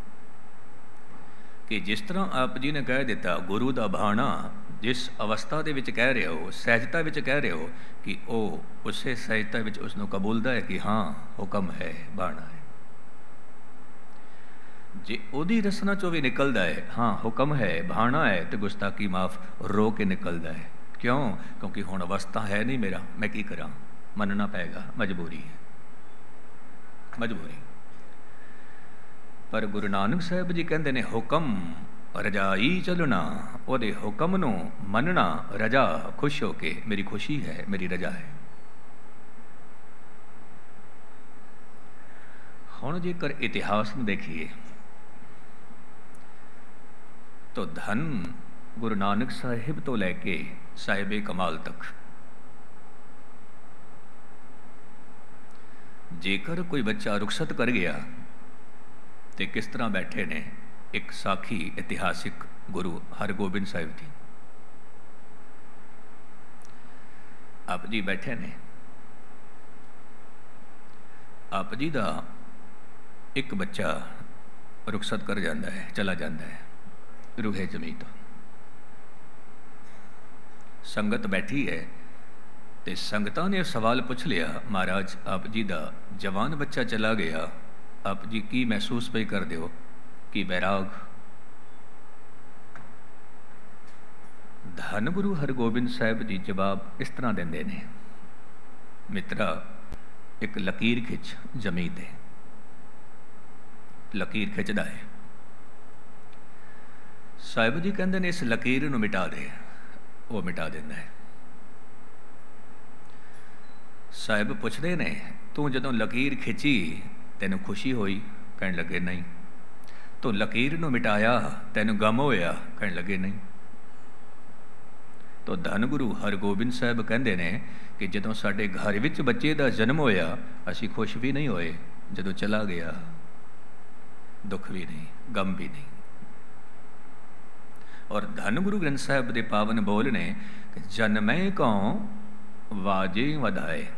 कि जिस तरह आप जी ने कह दिता गुरु दा बाणा, जिस अवस्था दे विच कह रहे हो, सहजता विच कह रहे हो, कि वो उसे सहजता विच उसनों कबूलदा है कि हाँ हुक्म है, बाणा है। जे ओदी रसना चो भी निकलदा है हाँ हुक्म है, बाणा है, तो गुस्ताखी माफ रो के निकलदा है। क्यों? क्योंकि हुण अवस्था है नहीं मेरा, मैं की करा, मनना पेगा, मजबूरी है, मजबूरी। पर गुरु नानक साहब जी कहते ने हुक्म रजाई चलना, ओदे हुक्म नूं मनना, रजा खुश होके, मेरी खुशी है, मेरी रजा है। हुण जेकर इतिहास में देखिए तो धन गुरु नानक साहिब तो लैके साहिबे कमाल तक जेकर कोई बच्चा रुखसत कर गया तो किस तरह बैठे ने एक साखी इतिहासिक गुरु हरगोबिंद साहिब जी। आप जी बैठे ने, आप जी का एक बच्चा रुखसत कर जाता है, चला जाता है रूहे जमी तो। संगत बैठी है तो संगतां ने सवाल पूछ लिया, महाराज आप जी का जवान बच्चा चला गया, आप जी की महसूस पे कर दो कि बैराग। धन गुरु हरगोबिंद साहिब जी जवाब इस तरह देंदे ने, मित्रा एक लकीर खिंच जमी ते, लकीर खिंचदा है। साहिब जी कहते ने इस लकीर नूं मिटा दे, वो मिटा देंदा है। साहिब पुछदे ने तू जदों लकीर खिंची तैनूं खुशी होई? कहण लगे नहीं। तो लकीर नूं मिटाया तैनूं गम होया? कहण लगे नहीं। तो धन गुरु हरगोबिंद साहब कहते ने कि जदों साडे घर विच बच्चे का जन्म होया असी खुश भी नहीं होए, जदों चला गया दुख भी नहीं, गम भी नहीं। और धन गुरु ग्रंथ साहब के पावन बोल ने कि जन्मै कौं वाजे वधाए,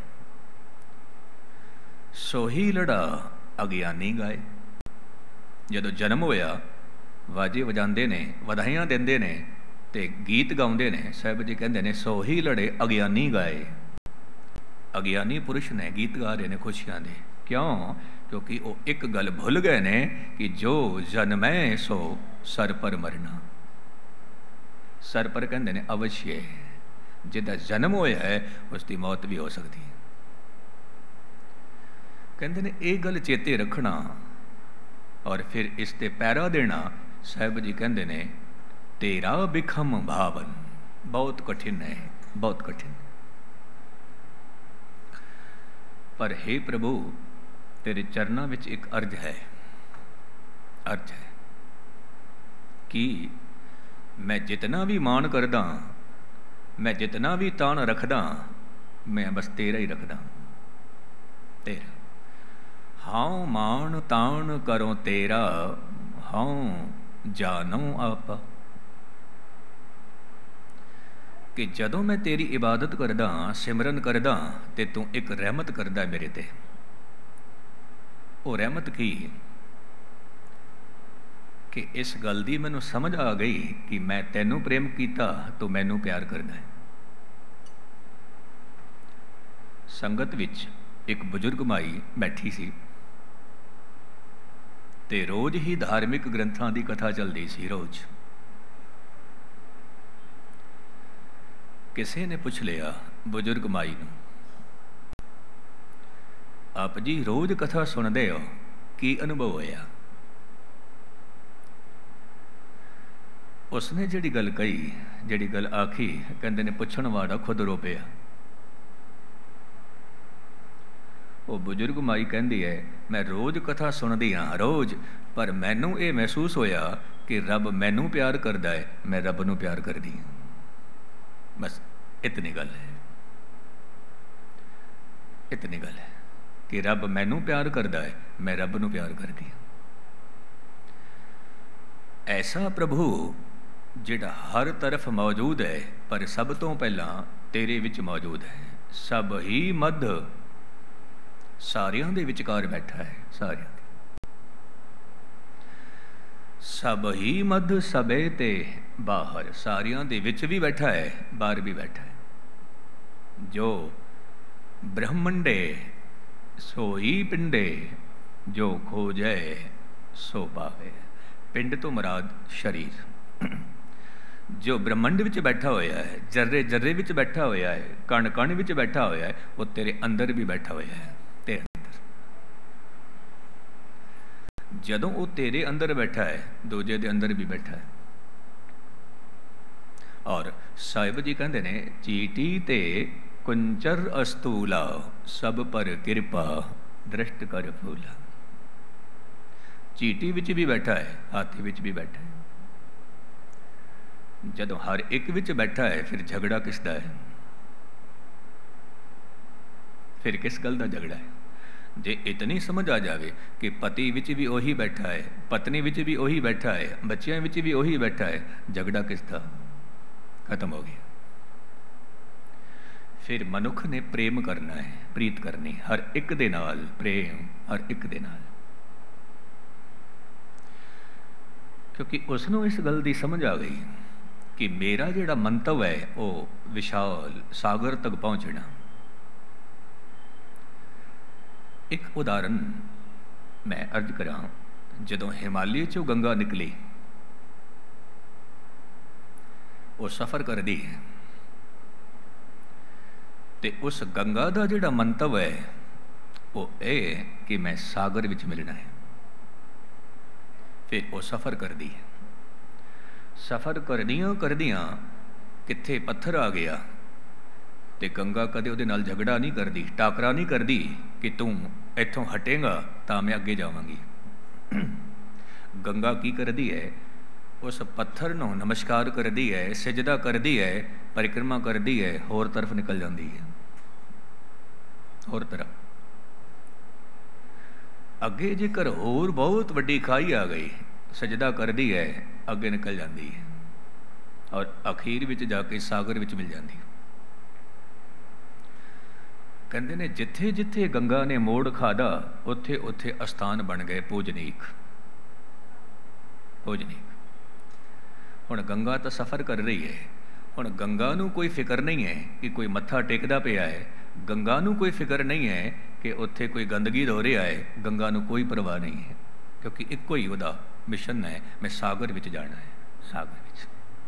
सोही लड़ा अगियानी गाए। जदों जन्म होया वाजे वजांदे ने, वधाइयां देंदे ने ते गीत गाउंदे ने। साहिब जी कहते ने सोही लड़े अगियानी गाए। अगियानी पुरुष ने गीत गा रहे ने खुशियां दे। क्यों? क्योंकि वो एक गल भुल गए ने कि जो जन्मै सो सर पर मरना। सर पर कहते ने अवश्य जिदा जन्म होया है उसकी मौत भी हो सकती है। कहते ने ये गल चेते रखना और फिर इस ते पैरा देना ਸਾਹਿਬ ਜੀ ਕਹਿੰਦੇ ਨੇ ਤੇਰਾ ਬਿਖਮ ਭਾਵਨ, ਬਹੁਤ ਕਠਿਨ ਹੈ, ਬਹੁਤ ਕਠਿਨ। ਪਰ ਹੇ ਪ੍ਰਭੂ ਤੇਰੇ ਚਰਨਾਂ ਵਿੱਚ ਇੱਕ ਅਰਜ਼ ਹੈ, ਅਰਜ਼ ਹੈ ਕਿ ਮੈਂ ਜਿਤਨਾ ਵੀ ਮਾਣ ਕਰਦਾ, ਮੈਂ ਜਿਤਨਾ ਵੀ ਤਾਣ ਰੱਖਦਾ, ਮੈਂ ਬਸ ਤੇਰਾ ਹੀ ਰੱਖਦਾ, ਤੇਰਾ। ਹਾਂ ਮਾਣ ਤਾਣ ਕਰੋ ਤੇਰਾ, ਹਾਂ ਜਾਨੋ ਆਪਾ। ਕਿ ਜਦੋਂ ਮੈਂ ਤੇਰੀ ਇਬਾਦਤ ਕਰਦਾ, ਸਿਮਰਨ ਕਰਦਾ, ਤੇ ਤੂੰ ਇੱਕ ਰਹਿਮਤ ਕਰਦਾ ਮੇਰੇ ਤੇ। ਉਹ ਰਹਿਮਤ ਕੀ? ਕਿ ਇਸ ਗੱਲ ਦੀ ਮੈਨੂੰ ਸਮਝ ਆ ਗਈ ਕਿ ਮੈਂ ਤੈਨੂੰ ਪ੍ਰੇਮ ਕੀਤਾ, ਤੂੰ ਮੈਨੂੰ ਪਿਆਰ ਕਰਦਾ ਹੈ। ਸੰਗਤ ਵਿੱਚ ਇੱਕ ਬਜ਼ੁਰਗ ਮਾਈ ਬੈਠੀ ਸੀ ਤੇ ਰੋਜ਼ ਹੀ ਧਾਰਮਿਕ ਗ੍ਰੰਥਾਂ ਦੀ ਕਥਾ ਚੱਲਦੀ ਸੀ। ਰੋਜ਼ ਕਿਸੇ ਨੇ ਪੁੱਛ ਲਿਆ ਬਜ਼ੁਰਗ ਮਾਈ ਨੂੰ, ਆਪ ਜੀ ਰੋਜ਼ ਕਥਾ ਸੁਣਦੇ ਹੋ, ਕੀ ਅਨੁਭਵ ਹੋਇਆ? ਉਸਨੇ ਜਿਹੜੀ ਗੱਲ ਕਹੀ, ਜਿਹੜੀ ਗੱਲ ਆਖੀ, ਕਹਿੰਦੇ ਨੇ ਪੁੱਛਣ ਵਾਲਾ ਖੁਦ ਰੋ ਪਿਆ। ਉਹ ਬਜ਼ੁਰਗ ਮਾਈ ਕਹਿੰਦੀ ਹੈ, ਮੈਂ ਰੋਜ਼ ਕਥਾ ਸੁਣਦੀ ਹਾਂ, ਰੋਜ਼, ਪਰ ਮੈਨੂੰ ਇਹ ਮਹਿਸੂਸ ਹੋਇਆ ਕਿ ਰੱਬ ਮੈਨੂੰ ਪਿਆਰ ਕਰਦਾ ਹੈ, ਮੈਂ ਰੱਬ ਨੂੰ ਪਿਆਰ ਕਰਦੀ ਹਾਂ। ਬਸ ਇਤਨੀ ਗੱਲ ਹੈ, ਇਤਨੀ ਗੱਲ ਹੈ ਕਿ ਰੱਬ ਮੈਨੂੰ ਪਿਆਰ ਕਰਦਾ ਹੈ, ਮੈਂ ਰੱਬ ਨੂੰ ਪਿਆਰ ਕਰਦੀ ਹਾਂ। ਐਸਾ ਪ੍ਰਭੂ ਜਿਹੜਾ ਹਰ ਤਰਫ ਮੌਜੂਦ ਹੈ, ਪਰ ਸਭ ਤੋਂ ਪਹਿਲਾਂ ਤੇਰੇ ਵਿੱਚ ਮੌਜੂਦ ਹੈ। ਸਭ ਹੀ ਮੱਧ, ਸਾਰਿਆਂ ਦੇ ਵਿਚਕਾਰ ਬੈਠਾ ਹੈ, ਸਾਰਿਆਂ ਦੇ। ਸਭ ਹੀ ਮੱਧ ਸਭੇ ਤੇ ਬਾਹਰ, ਸਾਰਿਆਂ ਦੇ ਵਿੱਚ ਵੀ ਬੈਠਾ ਹੈ, ਬਾਹਰ ਵੀ ਬੈਠਾ ਹੈ। ਜੋ ਬ੍ਰਹਮੰਡੇ ਸੋਈ ਪਿੰਡੇ, ਜੋ ਖੋਜੈ ਸੋ ਪਾਵੇ। ਪਿੰਡ ਤੋਂ ਮੁਰਾਦ ਸਰੀਰ। ਜੋ ਬ੍ਰਹਮੰਡ ਵਿੱਚ ਬੈਠਾ ਹੋਇਆ ਹੈ, ਜਰਰੇ ਜਰਰੇ ਵਿੱਚ ਬੈਠਾ ਹੋਇਆ ਹੈ, ਕਣ ਕਣ ਵਿੱਚ ਬੈਠਾ ਹੋਇਆ ਹੈ, ਉਹ ਤੇਰੇ ਅੰਦਰ ਵੀ ਬੈਠਾ ਹੋਇਆ ਹੈ, ਤੇਰੇ ਅੰਦਰ। ਜਦੋਂ ਉਹ ਤੇਰੇ ਅੰਦਰ ਬੈਠਾ ਹੈ, ਦੂਜੇ ਦੇ ਅੰਦਰ ਵੀ ਬੈਠਾ ਹੈ। ਔਰ ਸਾਹਿਬ ਜੀ ਕਹਿੰਦੇ ਨੇ, ਚੀਟੀ ਤੇ ਕੁੰਚਰ ਅਸਤੂਲਾ, ਸਭ ਪਰ ਕਿਰਪਾ ਦ੍ਰਿਸ਼ਟ ਕਰ ਫੂਲਾ। ਚੀਟੀ ਵਿੱਚ ਵੀ ਬੈਠਾ ਹੈ, ਹਾਥੀ ਵਿੱਚ ਵੀ ਬੈਠਾ ਹੈ। ਜਦੋਂ ਹਰ ਇੱਕ ਵਿੱਚ ਬੈਠਾ ਹੈ, ਫਿਰ ਝਗੜਾ ਕਿਸ ਦਾ ਹੈ? ਫਿਰ ਕਿਸ ਗੱਲ ਦਾ ਝਗੜਾ ਹੈ? ਜੇ ਇਤਨੀ ਸਮਝ ਆ ਜਾਵੇ ਕਿ ਪਤੀ ਵਿੱਚ ਵੀ ਉਹੀ ਬੈਠਾ ਹੈ, ਪਤਨੀ ਵਿੱਚ ਵੀ ਉਹੀ ਬੈਠਾ ਹੈ, ਬੱਚਿਆਂ ਵਿੱਚ ਵੀ ਉਹੀ ਬੈਠਾ ਹੈ, ਝਗੜਾ ਕਿਸ ਦਾ? ਖਤਮ ਹੋ ਗਿਆ। ਫਿਰ ਮਨੁੱਖ ਨੇ ਪ੍ਰੇਮ ਕਰਨਾ ਹੈ, ਪ੍ਰੀਤ ਕਰਨੀ, ਹਰ ਇੱਕ ਦੇ ਨਾਲ ਪ੍ਰੇਮ, ਹਰ ਇੱਕ ਦੇ ਨਾਲ। ਕਿਉਂਕਿ ਉਸ ਨੂੰ ਇਸ ਗੱਲ ਦੀ ਸਮਝ ਆ ਗਈ ਕਿ ਮੇਰਾ ਜਿਹੜਾ ਮੰਤਵ ਹੈ ਉਹ ਵਿਸ਼ਾਲ ਸਾਗਰ ਤੱਕ ਪਹੁੰਚਣਾ। ਇੱਕ ਉਦਾਹਰਨ ਮੈਂ ਅਰਜ਼ ਕਰਾਂ, ਜਦੋਂ ਹਿਮਾਲਿਆ ਚੋਂ ਗੰਗਾ ਨਿਕਲੀ, ਉਹ ਸਫ਼ਰ ਕਰਦੀ ਹੈ, ਤੇ ਉਸ ਗੰਗਾ ਦਾ ਜਿਹੜਾ ਮੰਤਵ ਹੈ ਉਹ ਇਹ ਕਿ ਮੈਂ ਸਾਗਰ ਵਿੱਚ ਮਿਲਣਾ ਹੈ। ਫਿਰ ਉਹ ਸਫ਼ਰ ਕਰਦੀ ਹੈ। ਸਫ਼ਰ ਕਰਦੀਆਂ ਕਰਦੀਆਂ ਕਿੱਥੇ ਪੱਥਰ ਆ ਗਿਆ, ਤੇ ਗੰਗਾ ਕਦੇ ਉਹਦੇ ਨਾਲ ਝਗੜਾ ਨਹੀਂ ਕਰਦੀ, ਟਾਕਰਾ ਨਹੀਂ ਕਰਦੀ ਕਿ ਤੂੰ ਇੱਥੋਂ ਹਟੇਗਾ ਤਾਂ ਮੈਂ ਅੱਗੇ ਜਾਵਾਂਗੀ। ਗੰਗਾ ਕੀ ਕਰਦੀ ਹੈ? ਉਸ ਪੱਥਰ ਨੂੰ ਨਮਸਕਾਰ ਕਰਦੀ ਹੈ, ਸਜਦਾ ਕਰਦੀ ਹੈ, ਪਰਿਕਰਮਾ ਕਰਦੀ ਹੈ, ਹੋਰ ਤਰਫ ਨਿਕਲ ਜਾਂਦੀ ਹੈ, ਹੋਰ ਤਰਫ। ਅੱਗੇ ਜੇਕਰ ਹੋਰ ਬਹੁਤ ਵੱਡੀ ਖਾਈ ਆ ਗਈ, ਸਜਦਾ ਕਰਦੀ ਹੈ, ਅੱਗੇ ਨਿਕਲ ਜਾਂਦੀ ਹੈ, ਔਰ ਅਖੀਰ ਵਿੱਚ ਜਾ ਕੇ ਸਾਗਰ ਵਿੱਚ ਮਿਲ ਜਾਂਦੀ ਹੈ। ਕਹਿੰਦੇ ਨੇ ਜਿੱਥੇ ਜਿੱਥੇ ਗੰਗਾ ਨੇ ਮੋੜ ਖਾਦਾ, ਉੱਥੇ ਉੱਥੇ ਅਸਥਾਨ ਬਣ ਗਏ ਪੂਜਨੀਕ, ਪੂਜਨੀਕ। ਹੁਣ ਗੰਗਾ ਤਾਂ ਸਫ਼ਰ ਕਰ ਰਹੀ ਹੈ। ਹੁਣ ਗੰਗਾ ਨੂੰ ਕੋਈ ਫਿਕਰ ਨਹੀਂ ਹੈ ਕਿ ਕੋਈ ਮੱਥਾ ਟੇਕਦਾ ਪਿਆ ਹੈ, ਗੰਗਾ ਨੂੰ ਕੋਈ ਫਿਕਰ ਨਹੀਂ ਹੈ ਕਿ ਉੱਥੇ ਕੋਈ ਗੰਦਗੀ ਹੋ ਰਿਹਾ ਹੈ, ਗੰਗਾ ਨੂੰ ਕੋਈ ਪਰਵਾਹ ਨਹੀਂ ਹੈ, ਕਿਉਂਕਿ ਇੱਕੋ ਹੀ ਉਹਦਾ ਮਿਸ਼ਨ ਹੈ, ਮੈਂ ਸਾਗਰ ਵਿੱਚ ਜਾਣਾ ਹੈ, ਸਾਗਰ ਵਿੱਚ।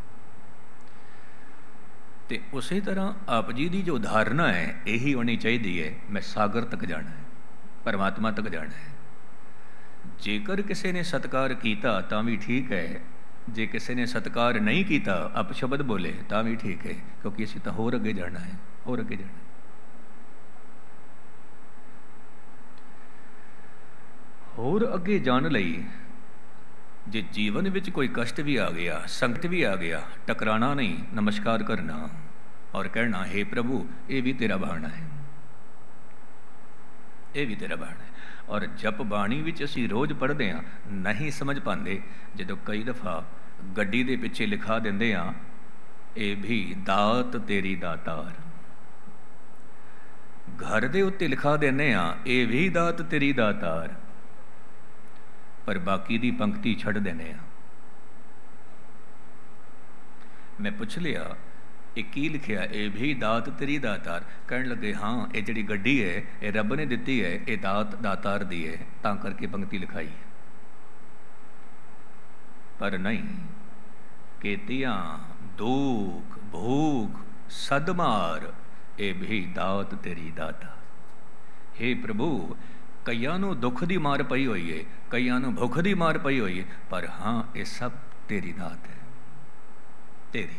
ਤੇ ਉਸੇ ਤਰ੍ਹਾਂ ਆਪ ਜੀ ਦੀ ਜੋ ਧਾਰਨਾ ਹੈ ਇਹੀ ਹੋਣੀ ਚਾਹੀਦੀ ਹੈ, ਮੈਂ ਸਾਗਰ ਤੱਕ ਜਾਣਾ ਹੈ, ਪਰਮਾਤਮਾ ਤੱਕ ਜਾਣਾ ਹੈ। ਜੇਕਰ ਕਿਸੇ ਨੇ ਸਤਿਕਾਰ ਕੀਤਾ ਤਾਂ ਵੀ ਠੀਕ ਹੈ, ਜੇ ਕਿਸੇ ਨੇ ਸਤਿਕਾਰ ਨਹੀਂ ਕੀਤਾ, ਅਪਸ਼ਬਦ ਬੋਲੇ ਤਾਂ ਵੀ ਠੀਕ ਹੈ, ਕਿਉਂਕਿ ਅਸੀਂ ਤਾਂ ਹੋਰ ਅੱਗੇ ਜਾਣਾ ਹੈ, ਹੋਰ ਅੱਗੇ ਜਾਣਾ। ਹੋਰ ਅੱਗੇ ਜਾਣ ਲਈ ਜੇ ਜੀਵਨ ਵਿੱਚ ਕੋਈ ਕਸ਼ਟ ਵੀ ਆ ਗਿਆ, ਸੰਕਟ ਵੀ ਆ ਗਿਆ, ਟਕਰਾਣਾ ਨਹੀਂ, ਨਮਸਕਾਰ ਕਰਨਾ ਔਰ ਕਹਿਣਾ, ਹੇ ਪ੍ਰਭੂ ਇਹ ਵੀ ਤੇਰਾ ਬਾਣਾ ਹੈ, ਇਹ ਵੀ ਤੇਰਾ ਬਾਣਾ ਹੈ। ਔਰ ਜਪ ਬਾਣੀ ਵਿੱਚ ਅਸੀਂ ਰੋਜ਼ ਪੜ੍ਹਦੇ ਹਾਂ, ਨਹੀਂ ਸਮਝ ਪਾਉਂਦੇ, ਜਦੋਂ ਕਈ ਦਫਾ ਗੱਡੀ ਦੇ ਪਿੱਛੇ ਲਿਖਾ ਦਿੰਦੇ ਹਾਂ, ਇਹ ਵੀ ਦਾਤ ਤੇਰੀ ਦਾਤਾਰ। ਘਰ ਦੇ ਉੱਤੇ ਲਿਖਾ ਦਿੰਦੇ ਹਾਂ, ਇਹ ਵੀ ਦਾਤ ਤੇਰੀ ਦਾਤਾਰ, ਪਰ ਬਾਕੀ ਦੀ ਪੰਕਤੀ ਛੱਡ ਦਿੰਦੇ ਹਾਂ। ਮੈਂ ਪੁੱਛ ਲਿਆ, ਇਹ ਕੀ ਲਿਖਿਆ? ਇਹ ਵੀ ਦਾਤ ਤੇਰੀ ਦਾਤਾਰ। ਕਹਿਣ ਲੱਗੇ, ਹਾਂ ਇਹ ਜਿਹੜੀ ਗੱਡੀ ਹੈ ਇਹ ਰੱਬ ਨੇ ਦਿੱਤੀ ਹੈ, ਇਹ ਦਾਤ ਦਾਤਾਰ ਦੀ ਹੈ, ਤਾਂ ਕਰਕੇ ਪੰਕਤੀ ਲਿਖਾਈ ਹੈ। ਪਰ ਨਹੀਂ, ਕੇਤੀਆਂ ਦੁੱਖ ਭੂਖ ਸਦਮਾਰ, ਇਹ ਵੀ ਦਾਤ ਤੇਰੀ ਦਾਤਾ। ਹੇ ਪ੍ਰਭੂ, ਕਈਆਂ ਨੂੰ ਦੁੱਖ ਦੀ ਮਾਰ ਪਈ ਹੋਈ ਹੈ, ਕਈਆਂ ਨੂੰ ਭੁੱਖ ਦੀ ਮਾਰ ਪਈ ਹੋਈ ਹੈ, ਪਰ ਹਾਂ ਇਹ ਸਭ ਤੇਰੀ ਦਾਤ ਹੈ, ਤੇਰੀ।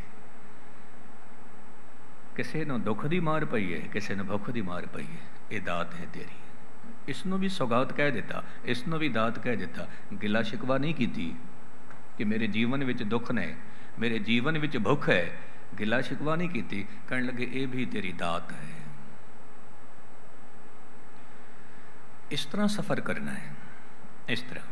ਕਿਸੇ ਨੂੰ ਦੁੱਖ ਦੀ ਮਾਰ ਪਈ ਹੈ, ਕਿਸੇ ਨੂੰ ਭੁੱਖ ਦੀ ਮਾਰ ਪਈ ਹੈ, ਇਹ ਦਾਤ ਹੈ ਤੇਰੀ। ਇਸ ਨੂੰ ਵੀ ਸੌਗਾਤ ਕਹਿ ਦਿੱਤਾ, ਇਸ ਨੂੰ ਵੀ ਦਾਤ ਕਹਿ ਦਿੱਤਾ। ਗਿਲਾ ਸ਼ਿਕਵਾ ਨਹੀਂ ਕੀਤੀ ਕਿ ਮੇਰੇ ਜੀਵਨ ਵਿੱਚ ਦੁੱਖ ਨੇ, ਮੇਰੇ ਜੀਵਨ ਵਿੱਚ ਭੁੱਖ ਹੈ, ਗਿਲਾ ਸ਼ਿਕਵਾ ਨਹੀਂ ਕੀਤੀ। ਕਹਿਣ ਲੱਗੇ, ਇਹ ਵੀ ਤੇਰੀ ਦਾਤ ਹੈ। ਇਸ ਤਰ੍ਹਾਂ ਸਫ਼ਰ ਕਰਨਾ ਹੈ, ਇਸ ਤਰ੍ਹਾਂ।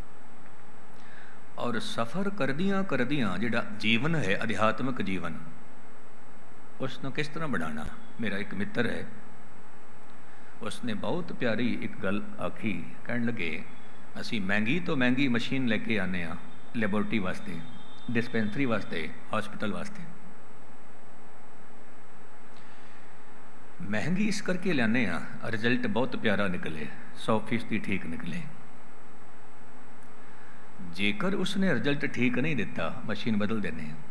ਔਰ ਸਫ਼ਰ ਕਰਦਿਆਂ ਕਰਦਿਆਂ ਜਿਹੜਾ ਜੀਵਨ ਹੈ, ਅਧਿਆਤਮਿਕ ਜੀਵਨ, ਉਸ ਨੂੰ ਕਿਸ ਤਰ੍ਹਾਂ ਬਣਾਉਣਾ। ਮੇਰਾ ਇੱਕ ਮਿੱਤਰ ਹੈ, ਉਸਨੇ ਬਹੁਤ ਪਿਆਰੀ ਇੱਕ ਗੱਲ ਆਖੀ। ਕਹਿਣ ਲੱਗੇ, ਅਸੀਂ ਮਹਿੰਗੀ ਤੋਂ ਮਹਿੰਗੀ ਮਸ਼ੀਨ ਲੈ ਕੇ ਆਉਂਦੇ ਹਾਂ ਲੈਬੋਰਟਰੀ ਵਾਸਤੇ, ਡਿਸਪੈਂਸਰੀ ਵਾਸਤੇ, ਹਸਪੀਟਲ ਵਾਸਤੇ। ਮਹਿੰਗੀ ਇਸ ਕਰਕੇ ਲਿਆਉਂਦੇ ਹਾਂ, ਰਿਜ਼ਲਟ ਬਹੁਤ ਪਿਆਰਾ ਨਿਕਲੇ, ਸੌ ਫੀਸਦੀ ਠੀਕ ਨਿਕਲੇ। ਜੇਕਰ ਉਸਨੇ ਰਿਜ਼ਲਟ ਠੀਕ ਨਹੀਂ ਦਿੱਤਾ, ਮਸ਼ੀਨ ਬਦਲ ਦਿੰਦੇ ਹਾਂ,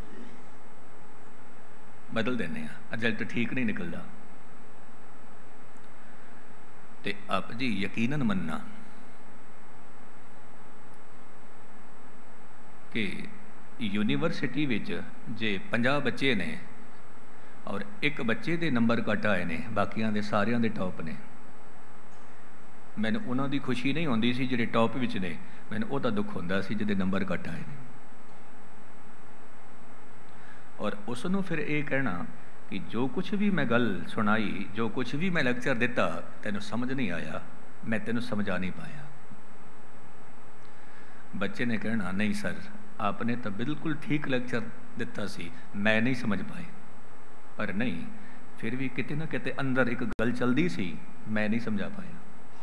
ਬਦਲ ਦਿੰਦੇ ਹਾਂ, ਰਿਜ਼ਲਟ ਠੀਕ ਨਹੀਂ ਨਿਕਲਦਾ। ਤੇ ਆਪ ਜੀ ਯਕੀਨਨ ਮੰਨਣਾ ਕਿ ਯੂਨੀਵਰਸਿਟੀ ਵਿੱਚ ਜੇ ਪੰਜਾਹ ਬੱਚੇ ਨੇ ਔਰ ਇੱਕ ਬੱਚੇ ਦੇ ਨੰਬਰ ਘੱਟ ਆਏ ਨੇ, ਬਾਕੀਆਂ ਦੇ ਸਾਰਿਆਂ ਦੇ ਟੌਪ ਨੇ, ਮੈਨੂੰ ਉਹਨਾਂ ਦੀ ਖੁਸ਼ੀ ਨਹੀਂ ਹੁੰਦੀ ਸੀ ਜਿਹੜੇ ਟੌਪ ਵਿੱਚ ਨੇ, ਮੈਨੂੰ ਉਹਦਾ ਦੁੱਖ ਹੁੰਦਾ ਸੀ ਜਿਹਦੇ ਨੰਬਰ ਘੱਟ ਆਏ ਨੇ। ਔਰ ਉਸ ਨੂੰ ਫਿਰ ਇਹ ਕਹਿਣਾ ਕਿ ਜੋ ਕੁਛ ਵੀ ਮੈਂ ਗੱਲ ਸੁਣਾਈ, ਜੋ ਕੁਛ ਵੀ ਮੈਂ ਲੈਕਚਰ ਦਿੱਤਾ, ਤੈਨੂੰ ਸਮਝ ਨਹੀਂ ਆਇਆ, ਮੈਂ ਤੈਨੂੰ ਸਮਝਾ ਨਹੀਂ ਪਾਇਆ। ਬੱਚੇ ਨੇ ਕਹਿਣਾ, ਨਹੀਂ ਸਰ, ਆਪਨੇ ਤਾਂ ਬਿਲਕੁਲ ਠੀਕ ਲੈਕਚਰ ਦਿੱਤਾ ਸੀ, ਮੈਂ ਨਹੀਂ ਸਮਝ ਪਾਏ। ਪਰ ਨਹੀਂ, ਫਿਰ ਵੀ ਕਿਤੇ ਨਾ ਕਿਤੇ ਅੰਦਰ ਇੱਕ ਗੱਲ ਚੱਲਦੀ ਸੀ, ਮੈਂ ਨਹੀਂ ਸਮਝਾ ਪਾਇਆ।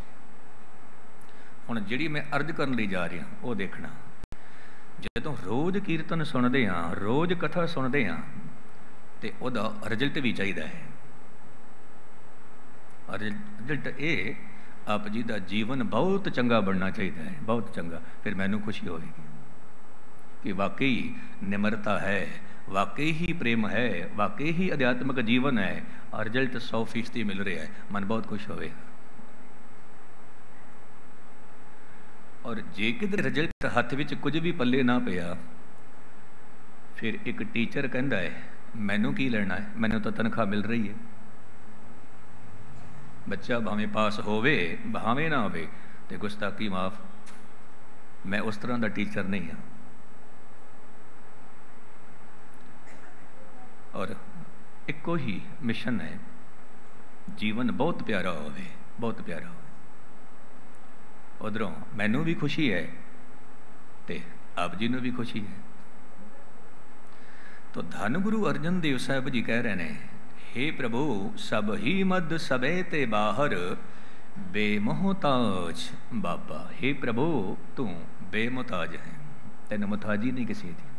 ਹੁਣ ਜਿਹੜੀ ਮੈਂ ਅਰਜ਼ ਕਰਨ ਲਈ ਜਾ ਰਿਹਾ, ਉਹ ਦੇਖਣਾ। ਜਦੋਂ ਰੋਜ਼ ਕੀਰਤਨ ਸੁਣਦੇ ਹਾਂ, ਰੋਜ਼ ਕਥਾ ਸੁਣਦੇ ਹਾਂ, ਤੇ ਉਹਦਾ ਰਿਜ਼ਲਟ ਵੀ ਚਾਹੀਦਾ ਹੈ। ਰਿਜ਼ਲਟ ਇਹ, ਆਪ ਜੀ ਦਾ ਜੀਵਨ ਬਹੁਤ ਚੰਗਾ ਬਣਨਾ ਚਾਹੀਦਾ ਹੈ, ਬਹੁਤ ਚੰਗਾ। ਫਿਰ ਮੈਨੂੰ ਖੁਸ਼ੀ ਹੋਵੇਗੀ ਕਿ ਵਾਕਈ ਨਿਮਰਤਾ ਹੈ, ਵਾਕਈ ਹੀ ਪ੍ਰੇਮ ਹੈ, ਵਾਕਈ ਹੀ ਅਧਿਆਤਮਿਕ ਜੀਵਨ ਹੈ, ਔਰ ਰਿਜ਼ਲਟ ਸੌ ਫੀਸਦੀ ਮਿਲ ਰਿਹਾ ਹੈ, ਮਨ ਬਹੁਤ ਖੁਸ਼ ਹੋਵੇਗਾ। ਔਰ ਜੇ ਕਿਤੇ ਰਿਜ਼ਲਟ ਹੱਥ ਵਿੱਚ ਕੁਝ ਵੀ ਪੱਲੇ ਨਾ ਪਿਆ, ਫਿਰ ਇੱਕ ਟੀਚਰ ਕਹਿੰਦਾ ਹੈ, ਮੈਨੂੰ ਕੀ ਲੈਣਾ ਹੈ, ਮੈਨੂੰ ਤਾਂ ਤਨਖਾਹ ਮਿਲ ਰਹੀ ਹੈ। ਬੱਚਾ ਭਾਵੇਂ ਪਾਸ ਹੋਵੇ ਭਾਵੇਂ ਨਾ ਹੋਵੇ, ਤੇ ਗੁਸਤਾਖੀ ਮਾਫ, ਮੈਂ ਉਸ ਤਰ੍ਹਾਂ ਦਾ ਟੀਚਰ ਨਹੀਂ ਹਾਂ। ਔਰ ਇੱਕੋ ਹੀ ਮਿਸ਼ਨ ਹੈ, ਜੀਵਨ ਬਹੁਤ ਪਿਆਰਾ ਹੋਵੇ, ਬਹੁਤ ਪਿਆਰਾ ਹੋਵੇ। ਉਧਰੋਂ ਮੈਨੂੰ ਵੀ ਖੁਸ਼ੀ ਹੈ ਤੇ ਆਪ ਜੀ ਨੂੰ ਵੀ ਖੁਸ਼ੀ ਹੈ। ਤੋ ਧੰਨ ਗੁਰੂ ਅਰਜਨ ਦੇਵ ਸਾਹਿਬ ਜੀ ਕਹਿ ਰਹੇ ਨੇ, हे ਪ੍ਰਭੂ ਸਭ ਹੀ ਮਦ ਸਭੇ ਤੇ ਬਾਹਰ ਬੇਮੋਹਤਾਜ ਬਾਬਾ। हे ਪ੍ਰਭੂ ਤੂੰ ਬੇਮੁਤਾਜ ਹੈ, ਤੈਨੂੰ ਮੁਤਾਜੀ ਨਹੀਂ ਕਿਸੇ ਦੀ।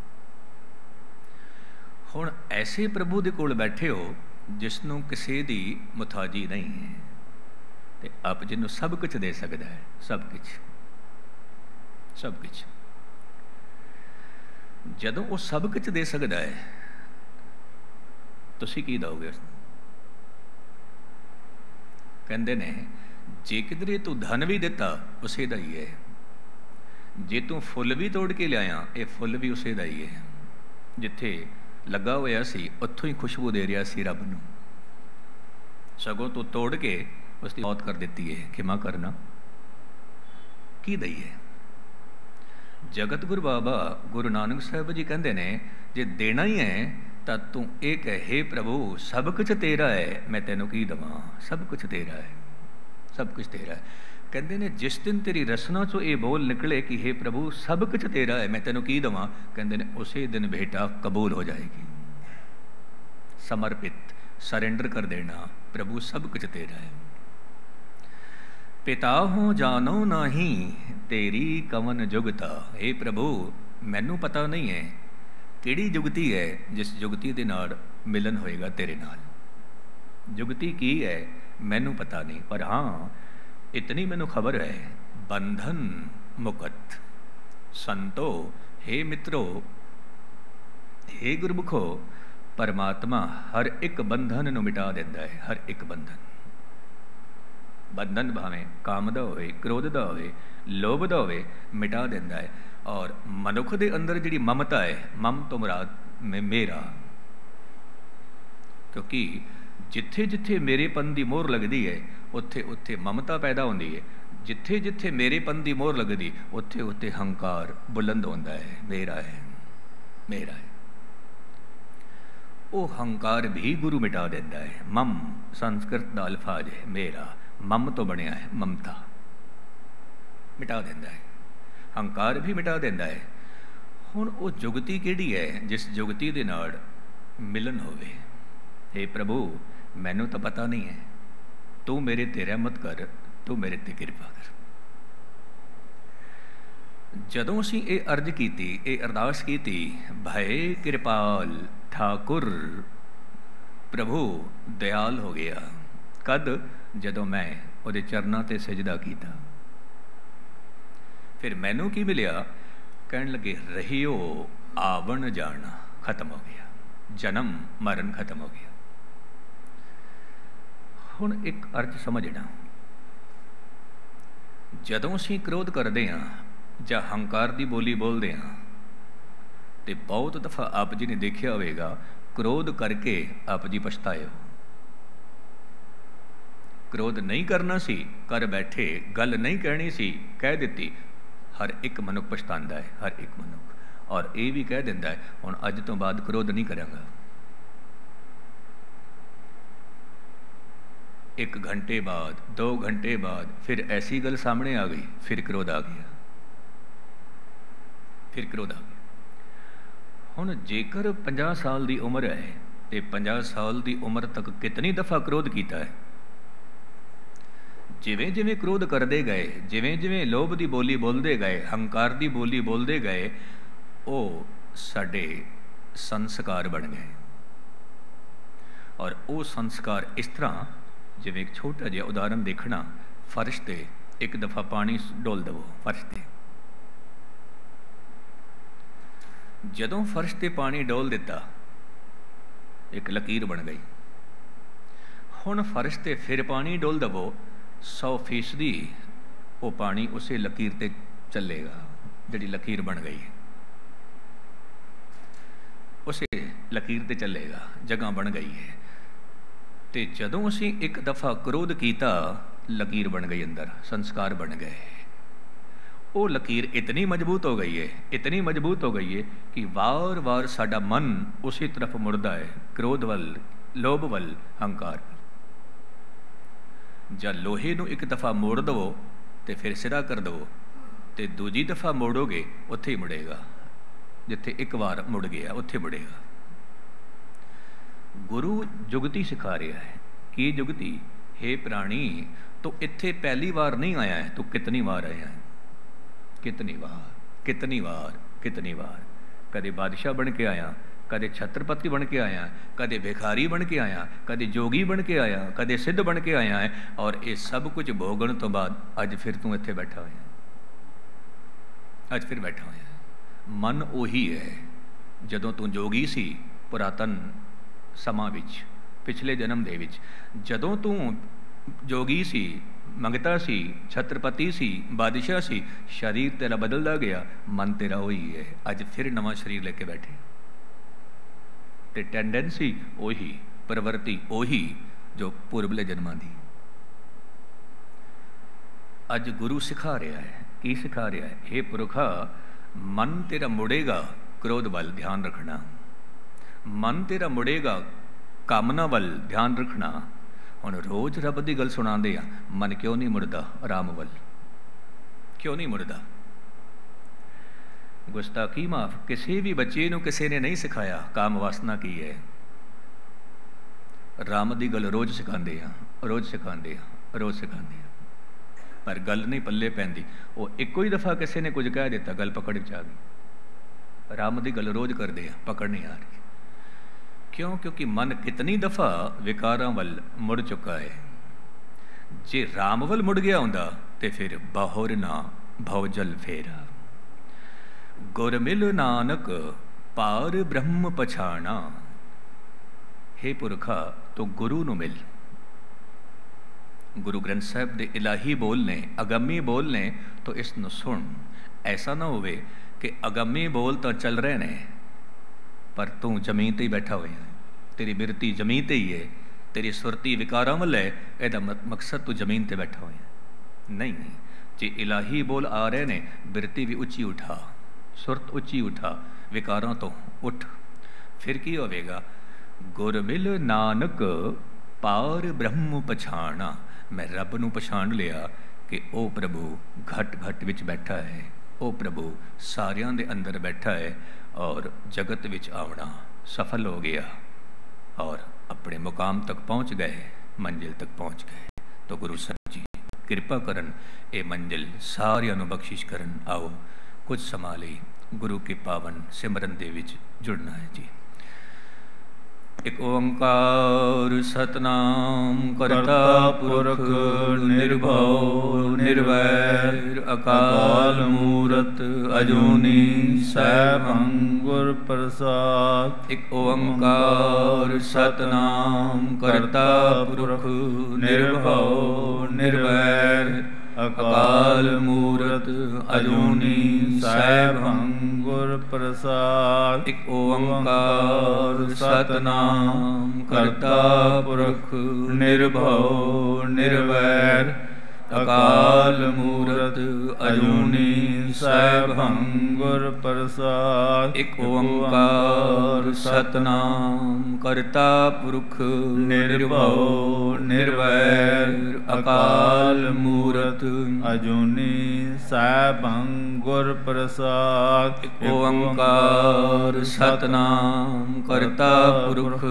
ਹੁਣ ਐਸੇ ਪ੍ਰਭੂ ਦੇ ਕੋਲ ਬੈਠੇ ਹੋ ਜਿਸ ਨੂੰ ਕਿਸੇ ਦੀ ਮੁਤਾਜੀ ਨਹੀਂ ਹੈ, ਤੇ ਆਪ ਜੀ ਨੂੰ ਸਭ ਕੁਝ ਦੇ ਸਕਦਾ ਹੈ, ਸਭ ਕੁਝ, ਸਭ ਕੁਝ। ਜਦੋਂ ਉਹ ਸਭ ਕੁਝ ਦੇ ਸਕਦਾ ਹੈ, ਤੁਸੀਂ ਕੀ ਦਿਓਗੇ ਉਸਨੂੰ? ਕਹਿੰਦੇ ਨੇ ਜੇ ਕਿਧਰੇ ਤੂੰ ਧਨ ਵੀ ਦਿੱਤਾ ਉਸੇ ਦਾ ਹੀ ਹੈ, ਜੇ ਤੂੰ ਫੁੱਲ ਵੀ ਤੋੜ ਕੇ ਲਿਆਇਆ, ਇਹ ਫੁੱਲ ਵੀ ਉਸੇ ਦਾ ਹੀ ਹੈ, ਜਿੱਥੇ ਲੱਗਾ ਹੋਇਆ ਸੀ ਉੱਥੋਂ ਹੀ ਖੁਸ਼ਬੂ ਦੇ ਰਿਹਾ ਸੀ ਰੱਬ ਨੂੰ। ਸਗੋਂ ਤੂੰ ਤੋੜ ਕੇ ਉਸ ਦੀ ਮੌਤ ਕਰ ਦਿੱਤੀ ਹੈ। ਖਿਮਾ ਕਰਨਾ ਕੀ ਦਈਏ। ਜਗਤ ਗੁਰੂ ਬਾਬਾ ਗੁਰੂ ਨਾਨਕ ਸਾਹਿਬ ਜੀ ਕਹਿੰਦੇ ਨੇ, ਜੇ ਦੇਣਾ ਹੀ ਹੈ ਤਾਂ ਤੂੰ ਇਹ ਕਹੇ, ਹੇ ਪ੍ਰਭੂ ਸਭ ਕੁਛ ਤੇਰਾ ਹੈ, ਮੈਂ ਤੈਨੂੰ ਕੀ ਦੇਵਾਂ। ਸਭ ਕੁਛ ਤੇਰਾ ਹੈ, ਸਭ ਕੁਛ ਤੇਰਾ ਹੈ। ਕਹਿੰਦੇ ਨੇ ਜਿਸ ਦਿਨ ਤੇਰੀ ਰਸਨਾ ਚੋਂ ਇਹ ਬੋਲ ਨਿਕਲੇ ਕਿ ਹੇ ਪ੍ਰਭੂ ਸਭ ਕੁਛ ਤੇਰਾ ਹੈ, ਮੈਂ ਤੈਨੂੰ ਕੀ ਦੇਵਾਂ, ਕਹਿੰਦੇ ਨੇ ਉਸੇ ਦਿਨ ਭੇਟਾ ਕਬੂਲ ਹੋ ਜਾਏਗੀ। ਸਮਰਪਿਤ, ਸਰੈਂਡਰ ਕਰ ਦੇਣਾ, ਪ੍ਰਭੂ ਸਭ ਕੁਛ ਤੇਰਾ ਹੈ। ਪਿਤਾ ਹੋ ਜਾਨੋ ਨਾਹੀਂ ਤੇਰੀ ਕਵਨ ਜੁਗਤਾ। ਹੇ ਪ੍ਰਭੂ ਮੈਨੂੰ ਪਤਾ ਨਹੀਂ ਹੈ ਕਿਹੜੀ ਜੁਗਤੀ ਹੈ ਜਿਸ ਜੁਗਤੀ ਦੇ ਨਾਲ ਮਿਲਨ ਹੋਏਗਾ ਤੇਰੇ ਨਾਲ। ਜੁਗਤੀ ਕੀ ਹੈ ਮੈਨੂੰ ਪਤਾ ਨਹੀਂ, ਪਰ ਹਾਂ ਇਤਨੀ ਮੈਨੂੰ ਖਬਰ ਹੈ, ਬੰਧਨ ਮੁਕਤ ਸੰਤੋ। ਹੇ ਮਿੱਤਰੋ, ਹੇ ਗੁਰਮੁਖੋ, ਪਰਮਾਤਮਾ ਹਰ ਇੱਕ ਬੰਧਨ ਨੂੰ ਮਿਟਾ ਦਿੰਦਾ ਹੈ। ਹਰ ਇੱਕ ਬੰਧਨ, ਬੰਧਨ ਭਾਵੇਂ ਕਾਮ ਦਾ ਹੋਵੇ, ਕ੍ਰੋਧ ਦਾ ਹੋਵੇ, ਲੋਭ ਦਾ ਹੋਵੇ, ਮਿਟਾ ਦਿੰਦਾ ਹੈ। ਔਰ ਮਨੁੱਖ ਦੇ ਅੰਦਰ ਜਿਹੜੀ ਮਮਤਾ ਹੈ, ਮਮ ਤੋਂ ਮੁਰਾਦ ਮੇਰਾ, ਕਿਉਂਕਿ ਜਿੱਥੇ ਜਿੱਥੇ ਮੇਰੇਪਨ ਦੀ ਮੋਹਰ ਲੱਗਦੀ ਹੈ ਉੱਥੇ ਉੱਥੇ ਮਮਤਾ ਪੈਦਾ ਹੁੰਦੀ ਹੈ। ਜਿੱਥੇ ਜਿੱਥੇ ਮੇਰੇਪਨ ਦੀ ਮੋਹਰ ਲੱਗਦੀ ਉੱਥੇ ਉੱਥੇ ਹੰਕਾਰ ਬੁਲੰਦ ਹੁੰਦਾ ਹੈ, ਮੇਰਾ ਹੈ, ਮੇਰਾ ਹੈ। ਉਹ ਹੰਕਾਰ ਵੀ ਗੁਰੂ ਮਿਟਾ ਦਿੰਦਾ ਹੈ। ਮਮ ਸੰਸਕ੍ਰਿਤ ਦਾ ਅਲਫਾਜ਼ ਹੈ, ਮੇਰਾ, ਮਮ ਤੋਂ ਬਣਿਆ ਹੈ, ਮਮਤਾ ਮਿਟਾ ਦਿੰਦਾ ਹੈ, ਹੰਕਾਰ ਵੀ ਮਿਟਾ ਦਿੰਦਾ ਹੈ। ਹੁਣ ਉਹ ਜੁਗਤੀ ਕਿਹੜੀ ਹੈ ਜਿਸ ਜੁਗਤੀ ਦੇ ਨਾਲ ਮਿਲਨ ਹੋਵੇ। ਹੇ ਪ੍ਰਭੂ ਮੈਨੂੰ ਤਾਂ ਪਤਾ ਨਹੀਂ ਹੈ, ਤੂੰ ਮੇਰੇ ਤੇ ਰਹਿਮਤ ਕਰ, ਤੂੰ ਮੇਰੇ ਤੇ ਕਿਰਪਾ ਕਰ। ਜਦੋਂ ਅਸੀਂ ਇਹ ਅਰਜ਼ ਕੀਤੀ, ਇਹ ਅਰਦਾਸ ਕੀਤੀ, ਭਏ ਕਿਰਪਾਲ ਠਾਕੁਰ, ਪ੍ਰਭੂ ਦਿਆਲ ਹੋ ਗਿਆ। ਕਦ? ਜਦੋਂ ਮੈਂ ਉਹਦੇ ਚਰਨਾਂ ਤੇ ਸਜਦਾ ਕੀਤਾ। ਫਿਰ ਮੈਨੂੰ ਕੀ ਮਿਲਿਆ? ਕਹਿਣ ਲੱਗੇ ਰਹਿਓ ਆਵਣ ਜਾਣਾ ਖਤਮ ਹੋ ਗਿਆ, ਜਨਮ ਮਰਨ ਖਤਮ ਹੋ ਗਿਆ। ਹੁਣ ਇੱਕ ਅਰਥ ਸਮਝਣਾ, ਜਦੋਂ ਅਸੀਂ ਕ੍ਰੋਧ ਕਰਦੇ ਹਾਂ ਜਾਂ ਹੰਕਾਰ ਦੀ ਬੋਲੀ ਬੋਲਦੇ ਹਾਂ, ਤੇ ਬਹੁਤ ਦਫਾ ਆਪ ਜੀ ਨੇ ਦੇਖਿਆ ਹੋਵੇਗਾ ਕ੍ਰੋਧ ਕਰਕੇ ਆਪ ਜੀ ਪਛਤਾਏ ਹੋ। ਕ੍ਰੋਧ ਨਹੀਂ ਕਰਨਾ ਸੀ, ਕਰ ਬੈਠੇ, ਗੱਲ ਨਹੀਂ ਕਹਿਣੀ ਸੀ, ਕਹਿ ਦਿੱਤੀ। ਹਰ ਇੱਕ ਮਨੁੱਖ ਪਛਤਾਉਂਦਾ ਹੈ, ਹਰ ਇੱਕ ਮਨੁੱਖ, ਔਰ ਇਹ ਵੀ ਕਹਿ ਦਿੰਦਾ ਹੈ ਹੁਣ ਅੱਜ ਤੋਂ ਬਾਅਦ ਕ੍ਰੋਧ ਨਹੀਂ ਕਰਾਂਗਾ। ਇੱਕ ਘੰਟੇ ਬਾਅਦ, ਦੋ ਘੰਟੇ ਬਾਅਦ ਫਿਰ ਐਸੀ ਗੱਲ ਸਾਹਮਣੇ ਆ ਗਈ, ਫਿਰ ਕ੍ਰੋਧ ਆ ਗਿਆ, ਫਿਰ ਕ੍ਰੋਧ ਆ ਗਿਆ। ਹੁਣ ਜੇਕਰ ਪੰਜਾਹ ਸਾਲ ਦੀ ਉਮਰ ਹੈ ਤੇ ਪੰਜਾਹ ਸਾਲ ਦੀ ਉਮਰ ਤੱਕ ਕਿਤਨੀ ਦਫਾ ਕ੍ਰੋਧ ਕੀਤਾ ਹੈ। ਜਿਵੇਂ ਜਿਵੇਂ ਕ੍ਰੋਧ ਕਰਦੇ ਗਏ, ਜਿਵੇਂ ਜਿਵੇਂ ਲੋਭ ਦੀ ਬੋਲੀ ਬੋਲਦੇ ਗਏ, ਹੰਕਾਰ ਦੀ ਬੋਲੀ ਬੋਲਦੇ ਗਏ, ਉਹ ਸਾਡੇ ਸੰਸਕਾਰ ਬਣ ਗਏ। ਔਰ ਉਹ ਸੰਸਕਾਰ ਇਸ ਤਰ੍ਹਾਂ, ਜਿਵੇਂ ਇੱਕ ਛੋਟਾ ਜਿਹਾ ਉਦਾਹਰਨ ਦੇਖਣਾ, ਫਰਸ਼ ਤੇ ਇੱਕ ਦਫਾ ਪਾਣੀ ਡੋਲ ਦੇਵੋ, ਫਰਸ਼ ਤੇ। ਜਦੋਂ ਫਰਸ਼ ਤੇ ਪਾਣੀ ਡੋਲ ਦਿੱਤਾ, ਇੱਕ ਲਕੀਰ ਬਣ ਗਈ। ਹੁਣ ਫਰਸ਼ ਤੇ ਫਿਰ ਪਾਣੀ ਡੋਲ ਦੇਵੋ, ਸੌ ਫੀਸਦੀ ਉਹ ਪਾਣੀ ਉਸੇ ਲਕੀਰ ਤੇ ਚੱਲੇਗਾ, ਜਿਹੜੀ ਲਕੀਰ ਬਣ ਗਈ ਉਸੇ ਲਕੀਰ ਤੇ ਚੱਲੇਗਾ, ਜਗ੍ਹਾ ਬਣ ਗਈ ਹੈ। ਤੇ ਜਦੋਂ ਅਸੀਂ ਇੱਕ ਦਫਾ ਕ੍ਰੋਧ ਕੀਤਾ, ਲਕੀਰ ਬਣ ਗਈ ਅੰਦਰ, ਸੰਸਕਾਰ ਬਣ ਗਏ। ਉਹ ਲਕੀਰ ਇਤਨੀ ਮਜ਼ਬੂਤ ਹੋ ਗਈ ਹੈ, ਇਤਨੀ ਮਜ਼ਬੂਤ ਹੋ ਗਈ ਹੈ ਕਿ ਵਾਰ ਵਾਰ ਸਾਡਾ ਮਨ ਉਸੇ ਤਰਫ ਮੁੜਦਾ ਹੈ, ਕ੍ਰੋਧ ਵੱਲ, ਲੋਭ ਵੱਲ, ਹੰਕਾਰ ਵੱਲ। ਜਾਂ ਲੋਹੇ ਨੂੰ ਇੱਕ ਦਫਾ ਮੋੜ ਦੇਵੋ ਤੇ ਫਿਰ ਸਿਰਾ ਕਰ ਦੇਵੋ, ਤੇ ਦੂਜੀ ਦਫਾ ਮੋੜੋਗੇ ਉੱਥੇ ਹੀ ਮੁੜੇਗਾ, ਜਿੱਥੇ ਇੱਕ ਵਾਰ ਮੁੜ ਗਿਆ ਉੱਥੇ ਮੁੜੇਗਾ। ਗੁਰੂ ਜੁਗਤੀ ਸਿਖਾ ਰਿਹਾ ਹੈ। ਕੀ ਜੁਗਤੀ? ਹੇ ਪ੍ਰਾਣੀ, ਤੂੰ ਇੱਥੇ ਪਹਿਲੀ ਵਾਰ ਨਹੀਂ ਆਇਆ ਹੈ, ਤੂੰ ਕਿਤਨੀ ਵਾਰ ਆਇਆ ਹੈ, ਕਿਤਨੀ ਵਾਰ, ਕਿਤਨੀ ਵਾਰ, ਕਿਤਨੀ ਵਾਰ। ਕਦੇ ਬਾਦਸ਼ਾਹ ਬਣ ਕੇ ਆਇਆ, ਕਦੇ ਛਤਰਪਤੀ ਬਣ ਕੇ ਆਇਆ, ਕਦੇ ਭਿਖਾਰੀ ਬਣ ਕੇ ਆਇਆ, ਕਦੇ ਜੋਗੀ ਬਣ ਕੇ ਆਇਆ, ਕਦੇ ਸਿੱਧ ਬਣ ਕੇ ਆਇਆ ਹੈ। ਔਰ ਇਹ ਸਭ ਕੁਝ ਭੋਗਣ ਤੋਂ ਬਾਅਦ ਅੱਜ ਫਿਰ ਤੂੰ ਇੱਥੇ ਬੈਠਾ ਹੋਇਆ, ਅੱਜ ਫਿਰ ਬੈਠਾ ਹੋਇਆ। ਮਨ ਉਹੀ ਹੈ ਜਦੋਂ ਤੂੰ ਜੋਗੀ ਸੀ ਪੁਰਾਤਨ ਸਮਾਂ ਵਿੱਚ, ਪਿਛਲੇ ਜਨਮ ਦੇ ਵਿੱਚ, ਜਦੋਂ ਤੂੰ ਜੋਗੀ ਸੀ, ਮੰਗਤਾ ਸੀ, ਛਤਰਪਤੀ ਸੀ, ਬਾਦਸ਼ਾਹ ਸੀ। ਸਰੀਰ ਤੇਰਾ ਬਦਲਦਾ ਗਿਆ, ਮਨ ਤੇਰਾ ਉਹੀ ਹੈ। ਅੱਜ ਫਿਰ ਨਵਾਂ ਸਰੀਰ ਲੈ ਕੇ ਬੈਠੇ ਤੇ ਟੈਂਡੈਂਸੀ ਉਹੀ, ਪ੍ਰਵਰਤੀ ਉਹੀ ਜੋ ਪੂਰਬਲੇ ਜਨਮਾਂ ਦੀ। ਅੱਜ ਗੁਰੂ ਸਿਖਾ ਰਿਹਾ ਹੈ। ਕੀ ਸਿਖਾ ਰਿਹਾ ਹੈ? ਇਹ ਪੁਰਖਾ, ਮਨ ਤੇਰਾ ਮੁੜੇਗਾ ਕ੍ਰੋਧ ਵੱਲ, ਧਿਆਨ ਰੱਖਣਾ। ਮਨ ਤੇਰਾ ਮੁੜੇਗਾ ਕਾਮਨਾ ਵੱਲ, ਧਿਆਨ ਰੱਖਣਾ। ਹੁਣ ਰੋਜ਼ ਰੱਬ ਦੀ ਗੱਲ ਸੁਣਾਉਂਦੇ ਆ, ਮਨ ਕਿਉਂ ਨਹੀਂ ਮੁੜਦਾ ਰਾਮ ਵੱਲ? ਕਿਉਂ ਨਹੀਂ ਮੁੜਦਾ? ਗੁਸਤਾਖੀ ਮਾਫ। ਕਿਸੇ ਵੀ ਬੱਚੇ ਨੂੰ ਕਿਸੇ ਨੇ ਨਹੀਂ ਸਿਖਾਇਆ ਕਾਮ ਵਾਸਨਾ ਕੀ ਹੈ। ਰਾਮ ਦੀ ਗੱਲ ਰੋਜ਼ ਸਿਖਾਉਂਦੇ ਆ, ਰੋਜ਼ ਸਿਖਾਉਂਦੇ ਆ, ਰੋਜ਼ ਸਿਖਾਉਂਦੇ ਆ, ਪਰ ਗੱਲ ਨਹੀਂ ਪੱਲੇ ਪੈਂਦੀ। ਉਹ ਇੱਕੋ ਹੀ ਦਫਾ ਕਿਸੇ ਨੇ ਕੁਝ ਕਹਿ ਦਿੱਤਾ, ਗੱਲ ਪਕੜ ਵਿੱਚ ਆ ਗਈ। ਰਾਮ ਦੀ ਗੱਲ ਰੋਜ਼ ਕਰਦੇ ਆ, ਪਕੜ ਨਹੀਂ ਆ ਰਹੀ। ਕਿਉਂ? ਕਿਉਂਕਿ ਮਨ ਕਿਤਨੀ ਦਫਾ ਵਿਕਾਰਾਂ ਵੱਲ ਮੁੜ ਚੁੱਕਾ ਹੈ। ਜੇ ਰਾਮ ਵੱਲ ਮੁੜ ਗਿਆ ਹੁੰਦਾ ਤੇ ਫਿਰ ਬਾਹਰ ਨਾ ਭਉ ਜਲ ਫੇਰਾ। ਗੁਰ ਮਿਲ ਨਾਨਕ ਪਾਰ ਬ੍ਰਹਮ ਪਛਾਣਾ। ਹੇ ਪੁਰਖਾ, ਤੂੰ ਗੁਰੂ ਨੂੰ ਮਿਲ। ਗੁਰੂ ਗ੍ਰੰਥ ਸਾਹਿਬ ਦੇ ਇਲਾਹੀ ਬੋਲ ਨੇ, ਅਗੰਮੀ ਬੋਲ ਨੇ, ਤਾਂ ਇਸ ਨੂੰ ਸੁਣ। ਐਸਾ ਨਾ ਹੋਵੇ ਕਿ ਅਗੰਮੀ ਬੋਲ ਤਾਂ ਚੱਲ ਰਹੇ ਨੇ ਪਰ ਤੂੰ ਜ਼ਮੀਨ 'ਤੇ ਹੀ ਬੈਠਾ ਹੋਇਆ। ਤੇਰੀ ਬਿਰਤੀ ਜ਼ਮੀਨ 'ਤੇ ਹੀ ਹੈ, ਤੇਰੀ ਸੁਰਤੀ ਵਿਕਾਰਾਂ ਵੱਲ ਹੈ। ਇਹਦਾ ਮਕਸਦ ਤੂੰ ਜ਼ਮੀਨ 'ਤੇ ਬੈਠਾ ਹੋਇਆ ਨਹੀਂ। ਜੇ ਇਲਾਹੀ ਬੋਲ ਆ ਰਹੇ ਨੇ, ਬਿਰਤੀ ਵੀ ਉੱਚੀ ਉਠਾ, ਸੁਰਤ ਉੱਚੀ ਉਠਾ, ਵਿਕਾਰਾਂ ਤੋਂ ਉੱਠ। ਫਿਰ ਕੀ ਹੋਵੇਗਾ? ਗੁਰ ਮਿਲ ਨਾਨਕ ਪਾਰ ਬ੍ਰਹਮ ਪਛਾਣਾ। ਮੈਂ ਰੱਬ ਨੂੰ ਪਛਾਣ ਲਿਆ ਕਿ ਉਹ ਪ੍ਰਭੂ ਘਟ ਘਟ ਵਿੱਚ ਬੈਠਾ ਹੈ। ਉਹ ਪ੍ਰਭੂ ਸਾਰਿਆਂ ਦੇ ਅੰਦਰ ਬੈਠਾ ਹੈ ਔਰ ਜਗਤ ਵਿੱਚ ਆਉਣਾ ਸਫਲ ਹੋ ਗਿਆ ਔਰ ਆਪਣੇ ਮੁਕਾਮ ਤੱਕ ਪਹੁੰਚ ਗਏ, ਮੰਜ਼ਿਲ ਤੱਕ ਪਹੁੰਚ ਗਏ। ਤਾਂ ਗੁਰੂ ਸਾਹਿਬ ਜੀ ਕਿਰਪਾ ਕਰਨ, ਇਹ ਮੰਜ਼ਿਲ ਸਾਰਿਆਂ ਨੂੰ ਬਖਸ਼ਿਸ਼ ਕਰਨ। ਆਓ ਕੁਝ ਸਮਾਂ ਲਈ ਗੁਰੂ ਕੇ ਪਾਵਨ ਸਿਮਰਨ ਦੇ ਵਿੱਚ ਜੁੜਨਾ ਹੈ ਜੀ। ਇਕ ਓੰਕਾਰ ਸਤਨਾਮ ਕਰਤਾ ਪੁਰਖ ਨਿਰਭਉ ਨਿਰਵੈਰ ਅਕਾਲ ਮੂਰਤ ਅਜੂਨੀ ਸੈਭੰ ਗੁਰ ਪ੍ਰਸਾਦ। ਇਕ ਓੰਕਾਰ ਸਤਨਾਮ ਕਰਤਾ ਪੁਰਖ ਨਿਰਭਉ ਨਿਰਵੈਰ ਅਕਾਲ ਮੂਰਤ ਅਜੂਨੀ ਸੈਭੰ ਗੁਰ ਪ੍ਰਸਾਦ। ਇਕ ਓੰਕਾਰ ਸਤਨਾਮ ਕਰਤਾ ਪੁਰਖ ਨਿਰਭਉ ਨਿਰਵੈਰ ਅਕਾਲ ਮੂਰਤ ਅਜੂਨੀ ਸੈਭੰ ਗੁਰ ਪ੍ਰਸਾਦ। ਇਕ ਓੰਕਾਰ ਸਤਨਾਮ ਕਰਤਾ ਪੁਰਖ ਨਿਰਭਉ ਨਿਰਵੈਰ ਅਕਾਲ ਮੂਰਤ ਅਜੂਨੀ ਸੈਭੰ ਗੁਰ ਪ੍ਰਸਾਦ। ਇਕ ਓੰਕਾਰ ਸਤਨਾਮ ਕਰਤਾ ਪੁਰਖ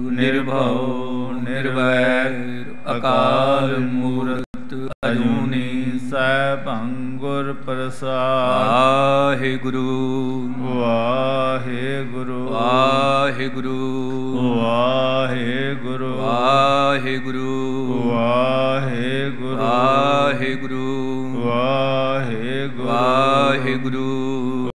ਨਿਰਭਉ ਨਿਰਵੈਰ ਅਕਾਲ ਮੂਰਤ ਅਜੂਨੀ ਸੈਭੰ ਗੁਰ ਪ੍ਰਸਾਦ। ਵਾਹਿਗੁਰੂ ਵਾਹਿਗੁਰੂ ਵਾਹਿਗੁਰੂ ਵਾਹਿਗੁਰੂ ਵਾਹਿਗੁਰੂ ਵਾਹਿਗੁਰੂ ਵਾਹਿਗੁਰੂ ਵਾਹਿਗੁਰੂ ਵਾਹਿਗੁਰੂ